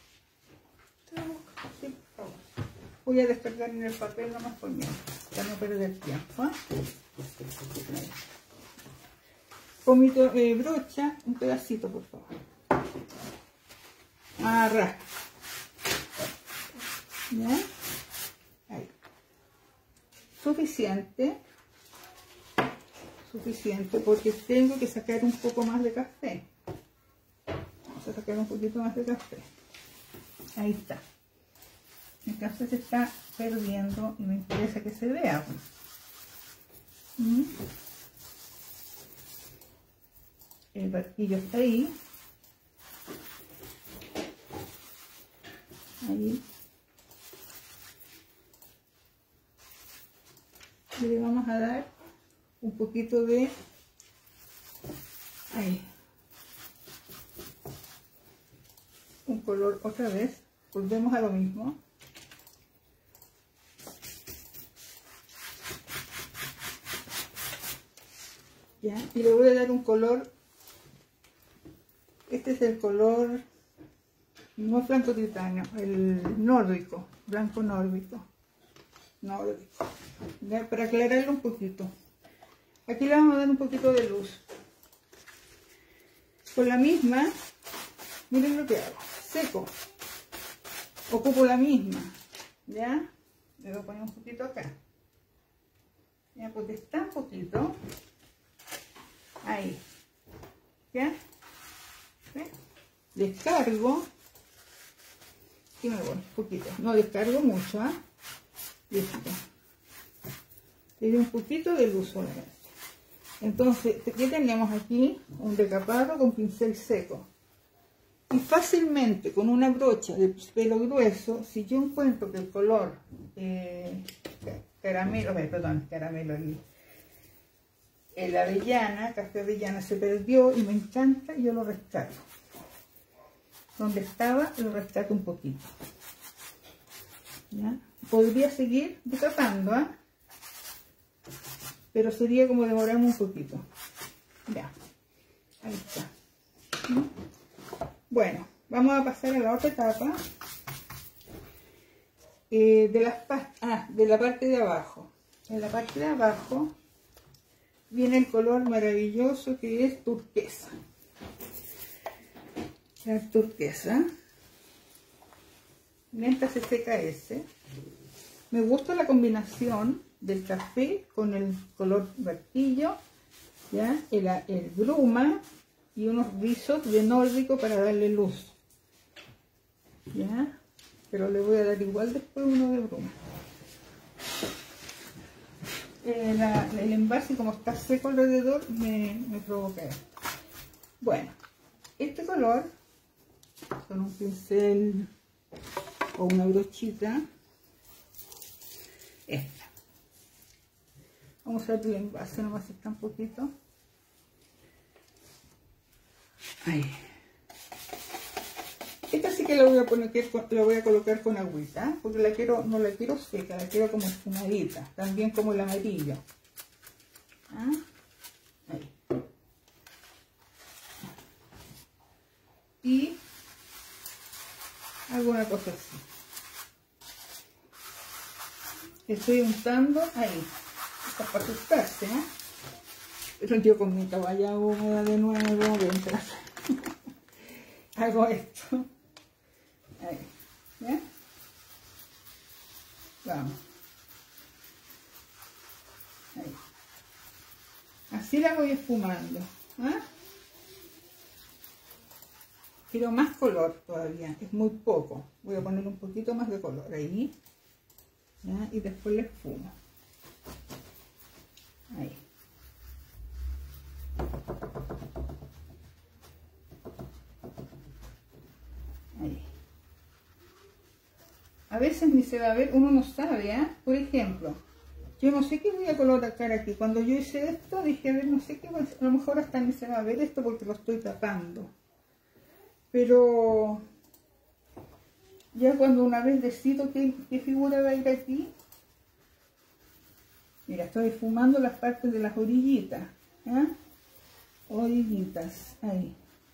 Sí, por favor. Voy a descargar en el papel nomás por mí, para no perder tiempo. ¿eh? Con mi eh, brocha, un pedacito, por favor. Agarrar. ¿Ya? Ahí. Suficiente. Suficiente, porque tengo que sacar un poco más de café. Vamos a sacar un poquito más de café. Ahí está. El café se está perdiendo y me interesa que se vea. ¿Mm? El barquillo está ahí. Ahí. Y le vamos a dar un poquito de... Ahí. Un color otra vez. Volvemos a lo mismo. ¿Ya? Y le voy a dar un color, este es el color, no blanco titanio, el nórdico, blanco nórdico, nórdico, ¿ya? Para aclararlo un poquito. Aquí le vamos a dar un poquito de luz. Con la misma, miren lo que hago, seco, ocupo la misma, ¿ya? Le voy a poner un poquito acá, ya, porque está un poquito. Ahí, ¿ya? ¿Sí? Descargo y me voy un poquito, no descargo mucho, ¿ah? ¿eh? Listo. Le doy un poquito de luz solamente. Entonces, ¿qué tenemos aquí? Un decapado con pincel seco. Y fácilmente, con una brocha de pelo grueso, si yo encuentro que el color eh, caramelo, perdón, caramelo, el, el avellana, café avellana se perdió y me encanta y yo lo rescato. Donde estaba lo rescato un poquito. ¿Ya? Podría seguir decapando, ¿eh? Pero sería como demorarme un poquito. Ya, ahí está. ¿Mm? Bueno, vamos a pasar a la otra etapa. Eh, de, las ah, de la parte de abajo. En la parte de abajo viene el color maravilloso que es turquesa. La turquesa. Mientras se seca ese, me gusta la combinación del café con el color vertillo, ¿ya? El, el bruma y unos rizos de nórdico para darle luz, ¿ya? Pero le voy a dar igual después uno de bruma. Eh, la, el envase, como está seco alrededor, me, me provoca esto. Bueno, este color con un pincel o una brochita, esta. Vamos a ver el envase, nomás está un poquito. Ahí. Esta sí que la voy a poner, que la voy a colocar con agüita, porque la quiero, no la quiero seca, la quiero como espumadita, también como el amarillo. ¿Ah? Ahí. Y hago una cosa así. Estoy untando ahí. Está para asustarse, ¿eh? Pero yo con mi toalla húmeda de nuevo, mientras hago esto. Ahí, ¿ya? Vamos. Ahí. Así la voy esfumando. ¿Ah? Quiero más color todavía, es muy poco. Voy a poner un poquito más de color ahí. ¿Ya? Y después le esfumo. Ahí. Ahí. A veces ni se va a ver, uno no sabe, ¿eh? Por ejemplo, yo no sé qué voy a colocar aquí. Cuando yo hice esto, dije, a ver, no sé qué, a lo mejor hasta ni se va a ver esto porque lo estoy tapando. Pero ya cuando una vez decido qué, qué figura va a ir aquí, mira, estoy esfumando las partes de las orillitas, ¿eh? Orillitas, ahí,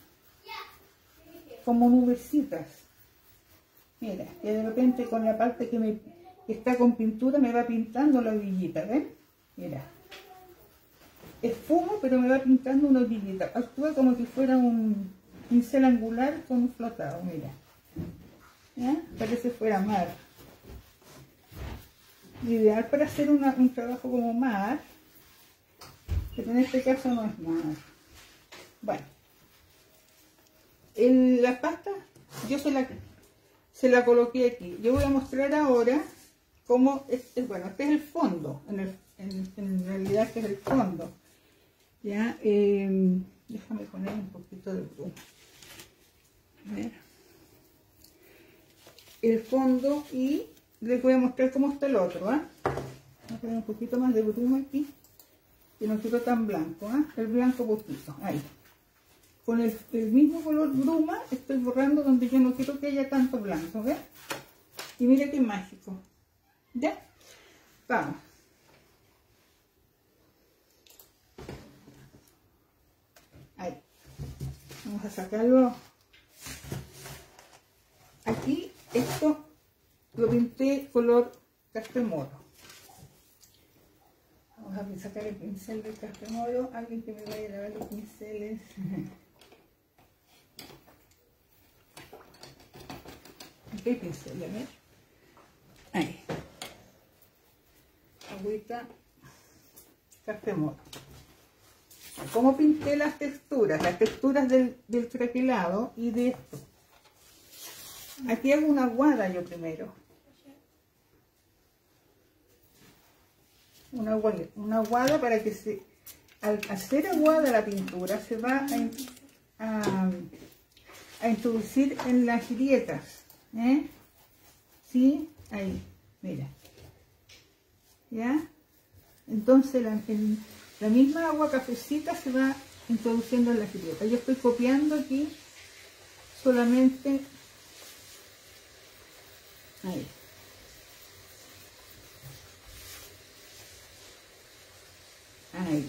como nubecitas. Mira, que de repente con la parte que, me, que está con pintura me va pintando la orillita, ¿ven? Mira, esfumo pero me va pintando una orillita, actúa como si fuera un pincel angular con un flotado, mira. ¿Ya? Parece fuera mar. Ideal para hacer una, un trabajo como mar, pero en este caso no es mar. Bueno, el, la pasta yo se la, se la coloqué aquí. Yo voy a mostrar ahora cómo, es, es, bueno, este es el fondo, en, el, en, en realidad este es el fondo. Ya, eh, déjame poner un poquito de bruma. A ver. El fondo y les voy a mostrar cómo está el otro, ¿eh? Voy a poner un poquito más de bruma aquí, que no quiero tan blanco, ¿eh? El blanco poquito, ahí. Con el, el mismo color bruma estoy borrando donde yo no quiero que haya tanto blanco, ¿ves? Y mira qué mágico. ¿Ya? Vamos. Ahí. Vamos a sacarlo. Aquí esto lo pinté color café moro. Vamos a sacar el pincel del café moro. Alguien que me vaya a lavar los pinceles. ¿Qué pincel? A ver. Ahí. Agüita café moro. ¿Cómo pinté las texturas? Las texturas del, del craquelado y de esto. Aquí hago una aguada yo primero. Una aguada, una aguada para que se, al hacer aguada la pintura se va a, a, a introducir en las grietas. ¿Eh? ¿Sí? Ahí, mira. ¿Ya? Entonces la, el, La misma agua cafecita se va introduciendo en la grieta. Yo estoy copiando aquí solamente ahí. Ahí.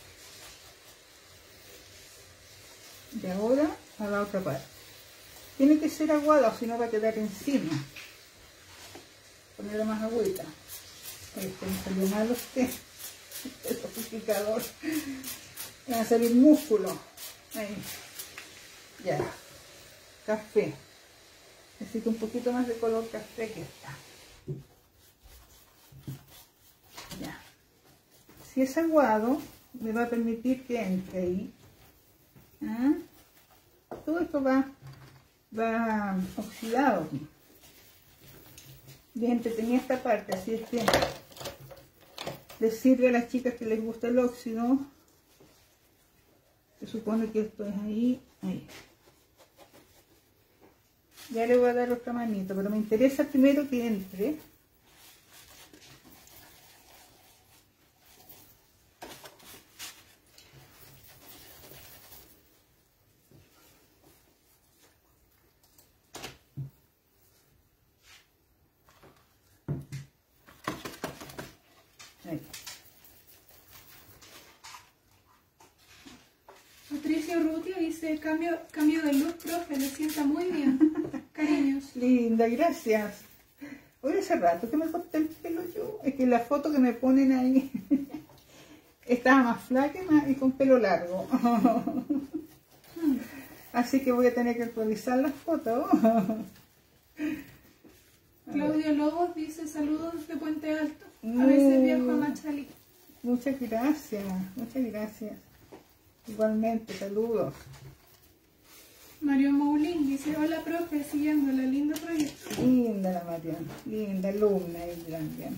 Y ahora a la otra parte. Tiene que ser aguada o si no va a quedar encima. Ponerle más agüita. Este me salió mal usted. El sofisticador. Me va a salir músculo. Ahí. Ya. Café. Necesito un poquito más de color café que está. Ya. Si es aguado, me va a permitir que entre ahí. ¿Ah? Todo esto va, va oxidado. Bien entretenida esta parte, así es que les sirve a las chicas que les gusta el óxido. Se supone que esto es ahí, ahí. Ya le voy a dar otra manito, pero me interesa primero que entre. Ahí. Patricia Urrutia dice, cambio, cambio de look, profe, le sienta muy bien. Cariños. Linda, gracias. Hoy hace rato que me corté el pelo yo. Es que la foto que me ponen ahí estaba más flaca y, más, y con pelo largo. Así que voy a tener que actualizar las fotos. Claudio Lobos dice, saludos desde Puente Alto. A veces viajo a Machalí. Muchas gracias, muchas gracias. Igualmente, saludos. Mario Moulín dice, hola profe, siguiendo la linda proyecto. Linda la Mariana, linda alumna y también.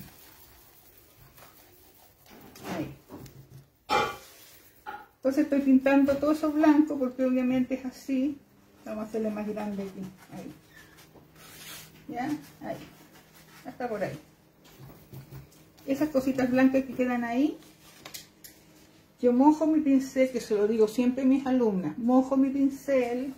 Ahí. Entonces estoy pintando todo eso blanco porque obviamente es así. Vamos a hacerle más grande aquí. Ahí. ¿Ya? Ahí. Hasta por ahí. Esas cositas blancas que quedan ahí. Yo mojo mi pincel, que se lo digo siempre a mis alumnas. Mojo mi pincel.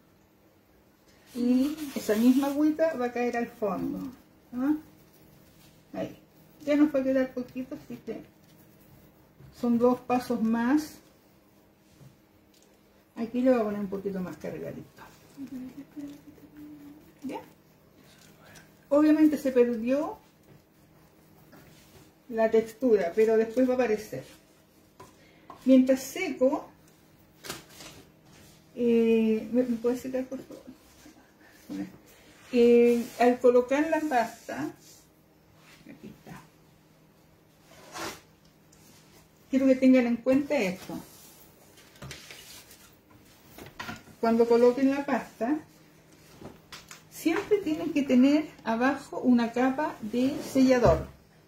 Y esa misma agüita va a caer al fondo. ¿Ah? Ahí. Ya nos va a quedar poquito, así que son dos pasos más. Aquí le voy a poner un poquito más cargadito. ¿Ya? Obviamente se perdió la textura, pero después va a aparecer. Mientras seco, eh, ¿me, ¿me puedes secar por favor? Eh, al colocar la pasta, aquí está, quiero que tengan en cuenta esto. Cuando coloquen la pasta, siempre tienen que tener abajo una capa de sellador.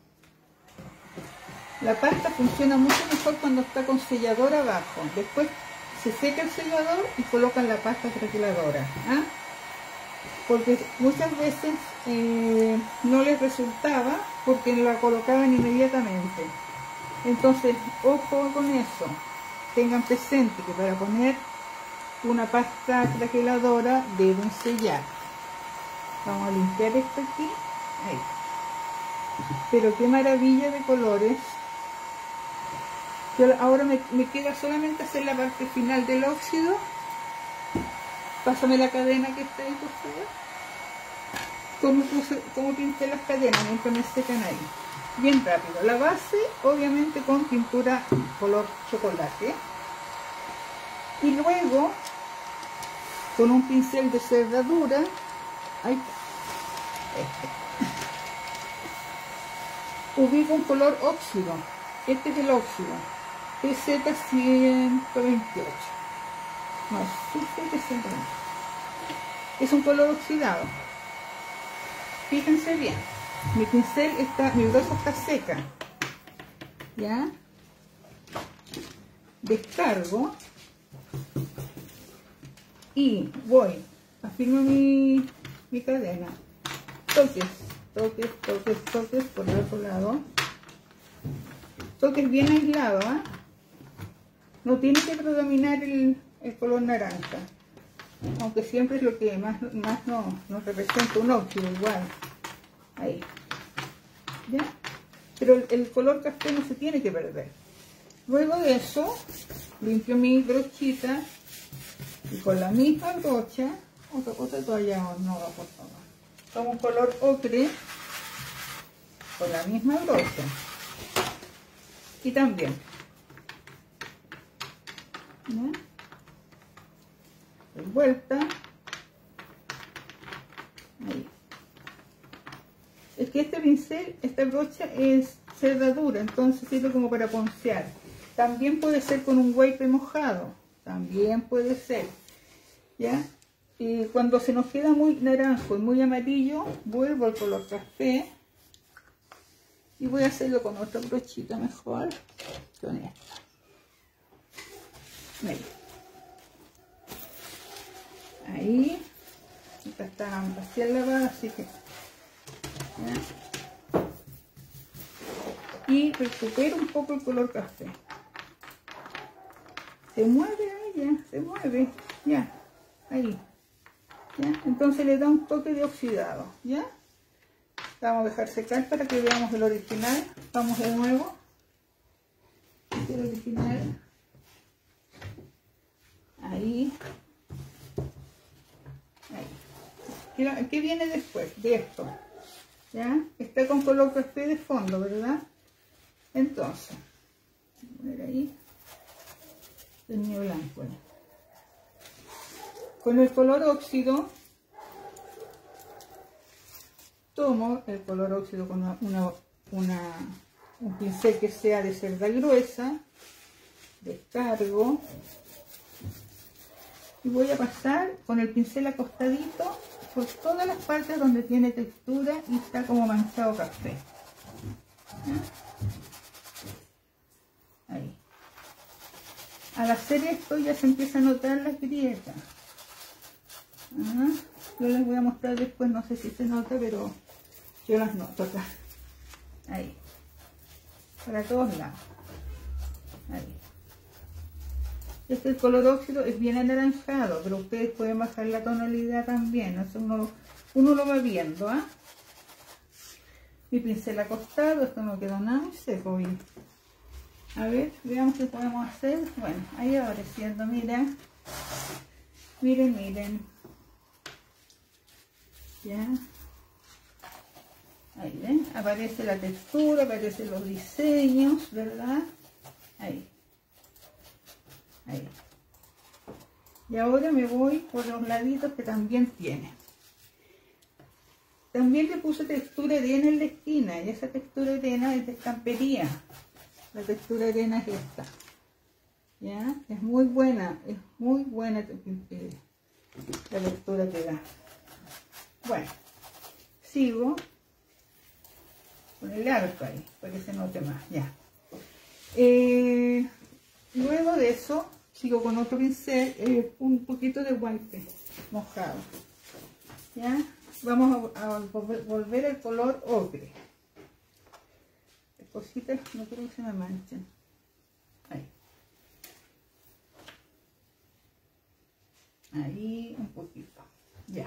La pasta funciona mucho mejor cuando está con sellador abajo. Después se seca el sellador y colocan la pasta craqueladora. ¿Ah? Porque muchas veces eh, no les resultaba porque la colocaban inmediatamente. Entonces, ojo con eso. Tengan presente que para poner una pasta craqueladora deben sellar. Vamos a limpiar esto aquí. Ahí. Pero qué maravilla de colores. Yo ahora me, me queda solamente hacer la parte final del óxido. Pásame la cadena que está ahí, por favor. ¿Cómo, puse, cómo pinté las cadenas mientras me secan ahí? Bien rápido. La base, obviamente, con pintura color chocolate. Y luego, con un pincel de cerradura, ahí está. Ubico un color óxido. Este es el óxido. P Z ciento veintiocho. No, sí, ciento veintiocho. Es un color oxidado. Fíjense bien. Mi pincel está, mi brocha está seca. ¿Ya? Descargo. Y voy. Afirmo mi, mi cadena. Toques, toques, toques, toques por el otro lado. Toques bien aislado, ¿eh? No tiene que predominar el, el color naranja, aunque siempre es lo que más, más nos, nos representa un óxido igual. Ahí. ¿Ya? Pero el, el color café no se tiene que perder. Luego de eso, limpio mi brochita y con la misma brocha, otra, otra toalla no va, por favor. Tomo un color ocre con la misma brocha. Y también. ¿Ya? De vuelta. Ahí. Es que este pincel, esta brocha es cerradura, entonces sirve como para poncear. También puede ser con un wipe mojado, también puede ser. ¿Ya? Y cuando se nos queda muy naranjo y muy amarillo, vuelvo al color café. Y voy a hacerlo con otra brochita mejor, con esta. Ahí. Ahí. Esta está recién lavada, así que... ¿ya? Y recupero un poco el color café. Se mueve ella, se mueve. Ya, ahí. ¿Ya? Entonces le da un toque de oxidado. ¿Ya? Vamos a dejar secar para que veamos el original. Vamos de nuevo. Este es el original. Ahí. Ahí. ¿Qué viene después de esto? ¿Ya? Está con color café de fondo, ¿verdad? Entonces, voy a poner ahí el mío blanco. ¿eh? Con el color óxido, tomo el color óxido con una, una, una, un pincel que sea de cerda gruesa, descargo y voy a pasar con el pincel acostadito por todas las partes donde tiene textura y está como manchado café. Ahí. Al hacer esto ya se empieza a notar las grietas. Ajá. Yo les voy a mostrar después, no sé si se nota, pero yo las noto acá. Ahí. Para todos lados. Ahí. Este el color óxido es bien anaranjado, pero ustedes pueden bajar la tonalidad también. Eso uno, uno lo va viendo. ¿eh? Mi pincel acostado, esto no quedó nada muy seco. Bien. A ver, veamos qué podemos hacer. Bueno, ahí apareciendo, miren. Miren, miren. Ya. Ahí ven, aparece la textura, aparecen los diseños, ¿verdad? Ahí. Ahí. Y ahora me voy por los laditos que también tiene. También le puse textura arena en la esquina, y esa textura arena es de estampería. La textura arena es esta. ¿Ya? Es muy buena, es muy buena la textura que da. Bueno, sigo con el arco ahí, para que se note más, ya. Eh, luego de eso, sigo con otro pincel, eh, un poquito de wipe mojado. ¿Ya? Vamos a, a volver al color ocre. Las cositas no quiero que se me manchen. Ahí. Ahí un poquito. Ya.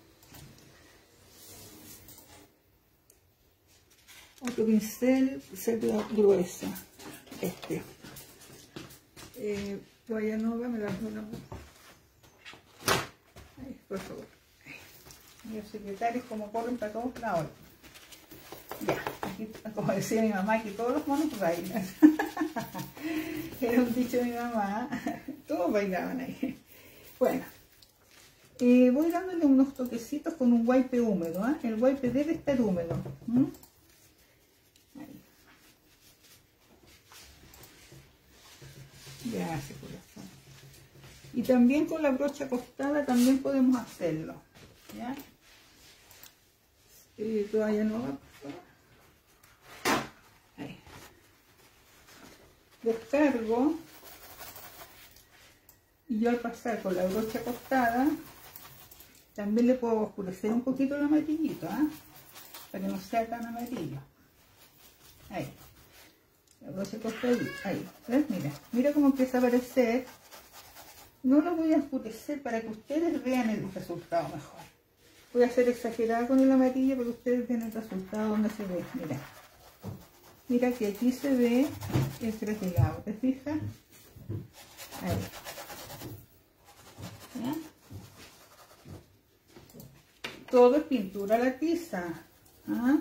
Otro pincel, cerda gruesa. Este. Eh, toalla nueva, me la doy. Ahí, por favor. Ahí. Los secretarios como corren para todos lados. Ya, aquí, como decía mi mamá, que todos los monos bailan. Era un dicho de mi mamá. Todos bailaban ahí. Bueno. Eh, voy dándole unos toquecitos con un wipe húmedo. ¿eh? El wipe debe estar húmedo. ¿Mm? Ahí. Gracias, corazón. Y también con la brocha acostada también podemos hacerlo. ¿Ya? Eh, toalla no va. Ahí. Descargo. Y yo al pasar con la brocha acostada, también le puedo oscurecer un poquito el amarillito, ¿eh? Para que no sea tan amarillo. Ahí. Hago ese costadito, ahí, ¿ves? Mira, mira cómo empieza a aparecer. No lo voy a oscurecer para que ustedes vean el resultado mejor. Voy a ser exagerada con el amarillo para que ustedes vean el resultado donde se ve. Mira, mira que aquí se ve el craquelado, ¿te fijas? Ahí. ¿Ya? Todo es pintura a la tiza. ¿Ah?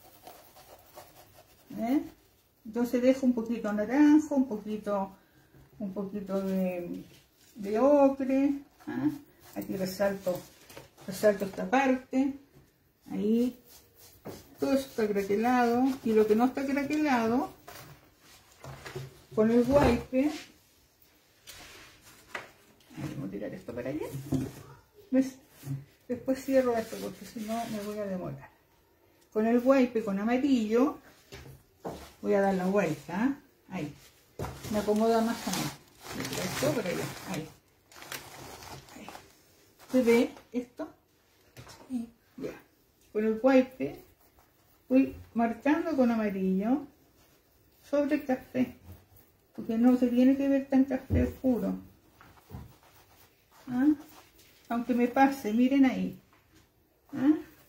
¿Eh? Entonces dejo un poquito naranjo, un poquito, un poquito de, de ocre. ¿Ah? Aquí resalto, resalto esta parte. Ahí. Todo eso está craquelado. Y lo que no está craquelado, con el wipe. Vamos a tirar esto para allá. ¿Ves? Después cierro esto porque si no me voy a demorar. Con el wipe con amarillo voy a dar la vuelta. ¿Eh? Ahí. Me acomoda más a mí. Esto por allá. Ahí. Ahí. ¿Se ve esto? Sí. Ya. Con el wipe voy marcando con amarillo sobre el café. Porque no se tiene que ver tan café oscuro. ¿Ah? Aunque me pase, miren ahí. ¿Ah?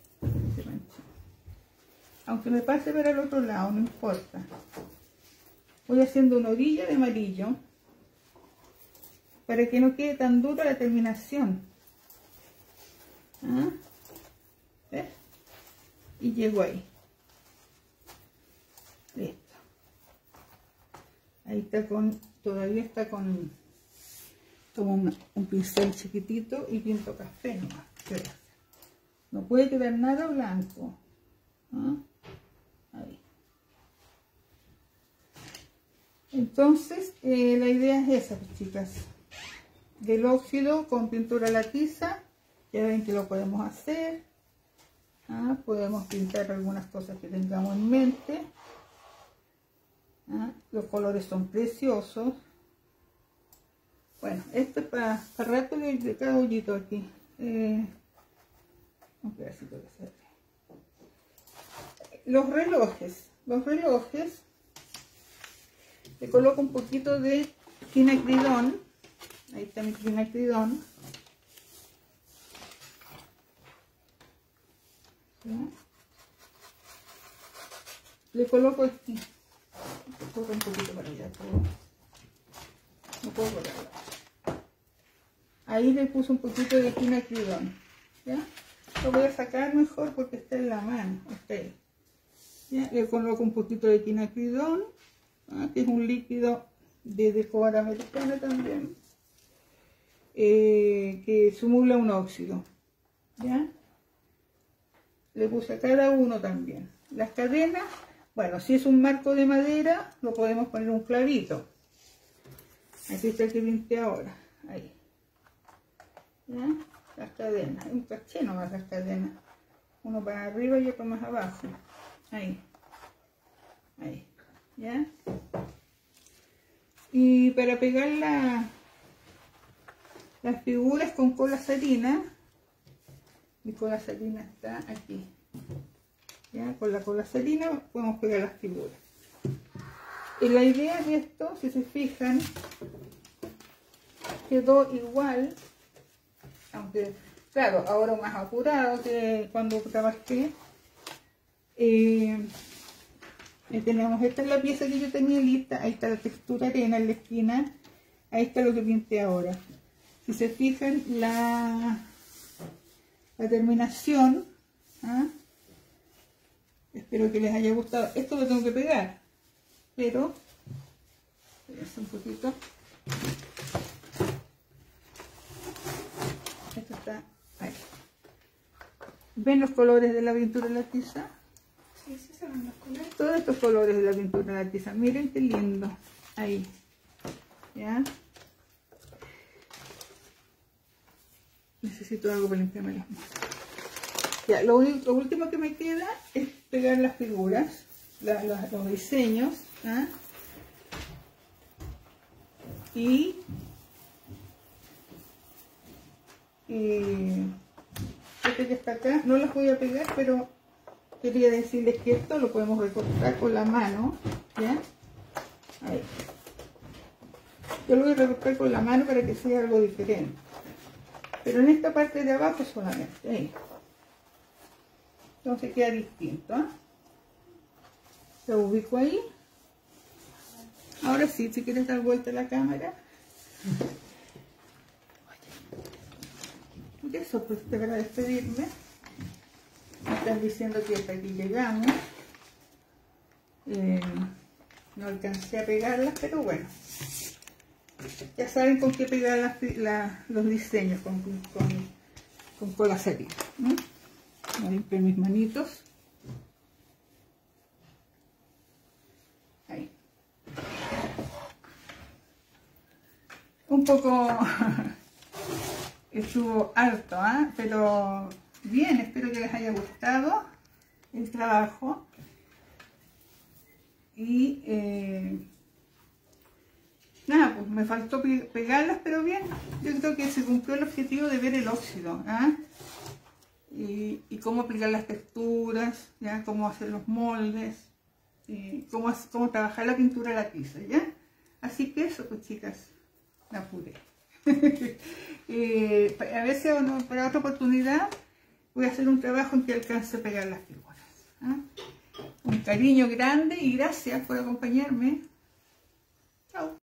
Aunque me pase para el otro lado, no importa. Voy haciendo una orilla de amarillo para que no quede tan dura la terminación. ¿Ah? ¿Ves? Y llego ahí. Listo. Ahí está con, todavía está con, tomo un, un pincel chiquitito y pinto café nomás. No puede quedar nada blanco. ¿Ah? Ahí. Entonces, eh, la idea es esa, pues, chicas. Del óxido con pintura a la tiza, ya ven que lo podemos hacer. ¿Ah? Podemos pintar algunas cosas que tengamos en mente. ¿Ah? Los colores son preciosos. Bueno, esto es para, para rato de, de cada hoyito aquí. Eh, un pedacito de cerdo. Los relojes, los relojes, le coloco un poquito de quinacridón. Ahí está mi quinacridón. ¿Sí? Le coloco aquí. Corro un poquito para allá. No puedo correr. Ahí le puse un poquito de quinacridón. ¿Ya? Lo voy a sacar mejor porque está en la mano. Está ahí. ¿Ya? Le coloco un poquito de quinacridón, ¿ah? Que es un líquido de decora americana también, eh, que simula un óxido. ¿Ya? Le puse a cada uno también. Las cadenas, bueno, si es un marco de madera, lo podemos poner un clavito. Aquí está el que pinté ahora. Ahí. ¿Ya? Las cadenas, un caché nomás las cadenas. Uno para arriba y otro más abajo. Ahí. Ahí. ¿Ya? Y para pegar la, las figuras con cola salina, mi cola salina está aquí. ¿Ya? Con la cola salina podemos pegar las figuras. Y la idea de esto, si se fijan, quedó igual, aunque claro, ahora más apurado que cuando trabajé. Eh, eh, tenemos, esta es la pieza que yo tenía lista, ahí está la textura arena en la esquina, ahí está lo que pinté ahora. Si se fijan, la, la terminación, ¿ah? Espero que les haya gustado. Esto lo tengo que pegar, pero voy a hacer un poquito. Esto está ahí. ¿Ven los colores de la pintura de la tiza? Sí, sí se ven los colores. Todos estos colores de la pintura de la tiza. Miren qué lindo. Ahí. ¿Ya? Necesito algo para limpiarme las manos. Ya, lo, lo último que me queda es pegar las figuras, la, la, los diseños. ¿Ah? Y... Eh, este que está acá, no las voy a pegar, pero quería decirles que esto lo podemos recortar con la mano, ¿ya? Ahí. Yo lo voy a recortar con la mano para que sea algo diferente. Pero en esta parte de abajo solamente, ahí. Entonces queda distinto, ¿eh? Lo ubico ahí. Ahora sí, si quieres dar vuelta a la cámara. Y eso, pues para despedirme. Me están diciendo que hasta aquí llegamos. Eh, no alcancé a pegarlas, pero bueno. Ya saben con qué pegar las, la, los diseños, con, con, con cola salida. ¿Mm? Voy a limpiar mis manitos. Ahí. Un poco estuvo harto, ¿eh? Pero bien, espero que les haya gustado el trabajo. Y eh, nada, pues me faltó pegarlas, pero bien. Yo creo que se cumplió el objetivo de ver el óxido, ¿eh? y, y cómo aplicar las texturas, ¿ya? Cómo hacer los moldes, y cómo, cómo trabajar la pintura a la tiza, ¿ya? Así que eso, pues chicas, la apuré. eh, a ver si no, para otra oportunidad voy a hacer un trabajo en que alcance a pegar las figuras, ¿eh? Un cariño grande y gracias por acompañarme. Chao.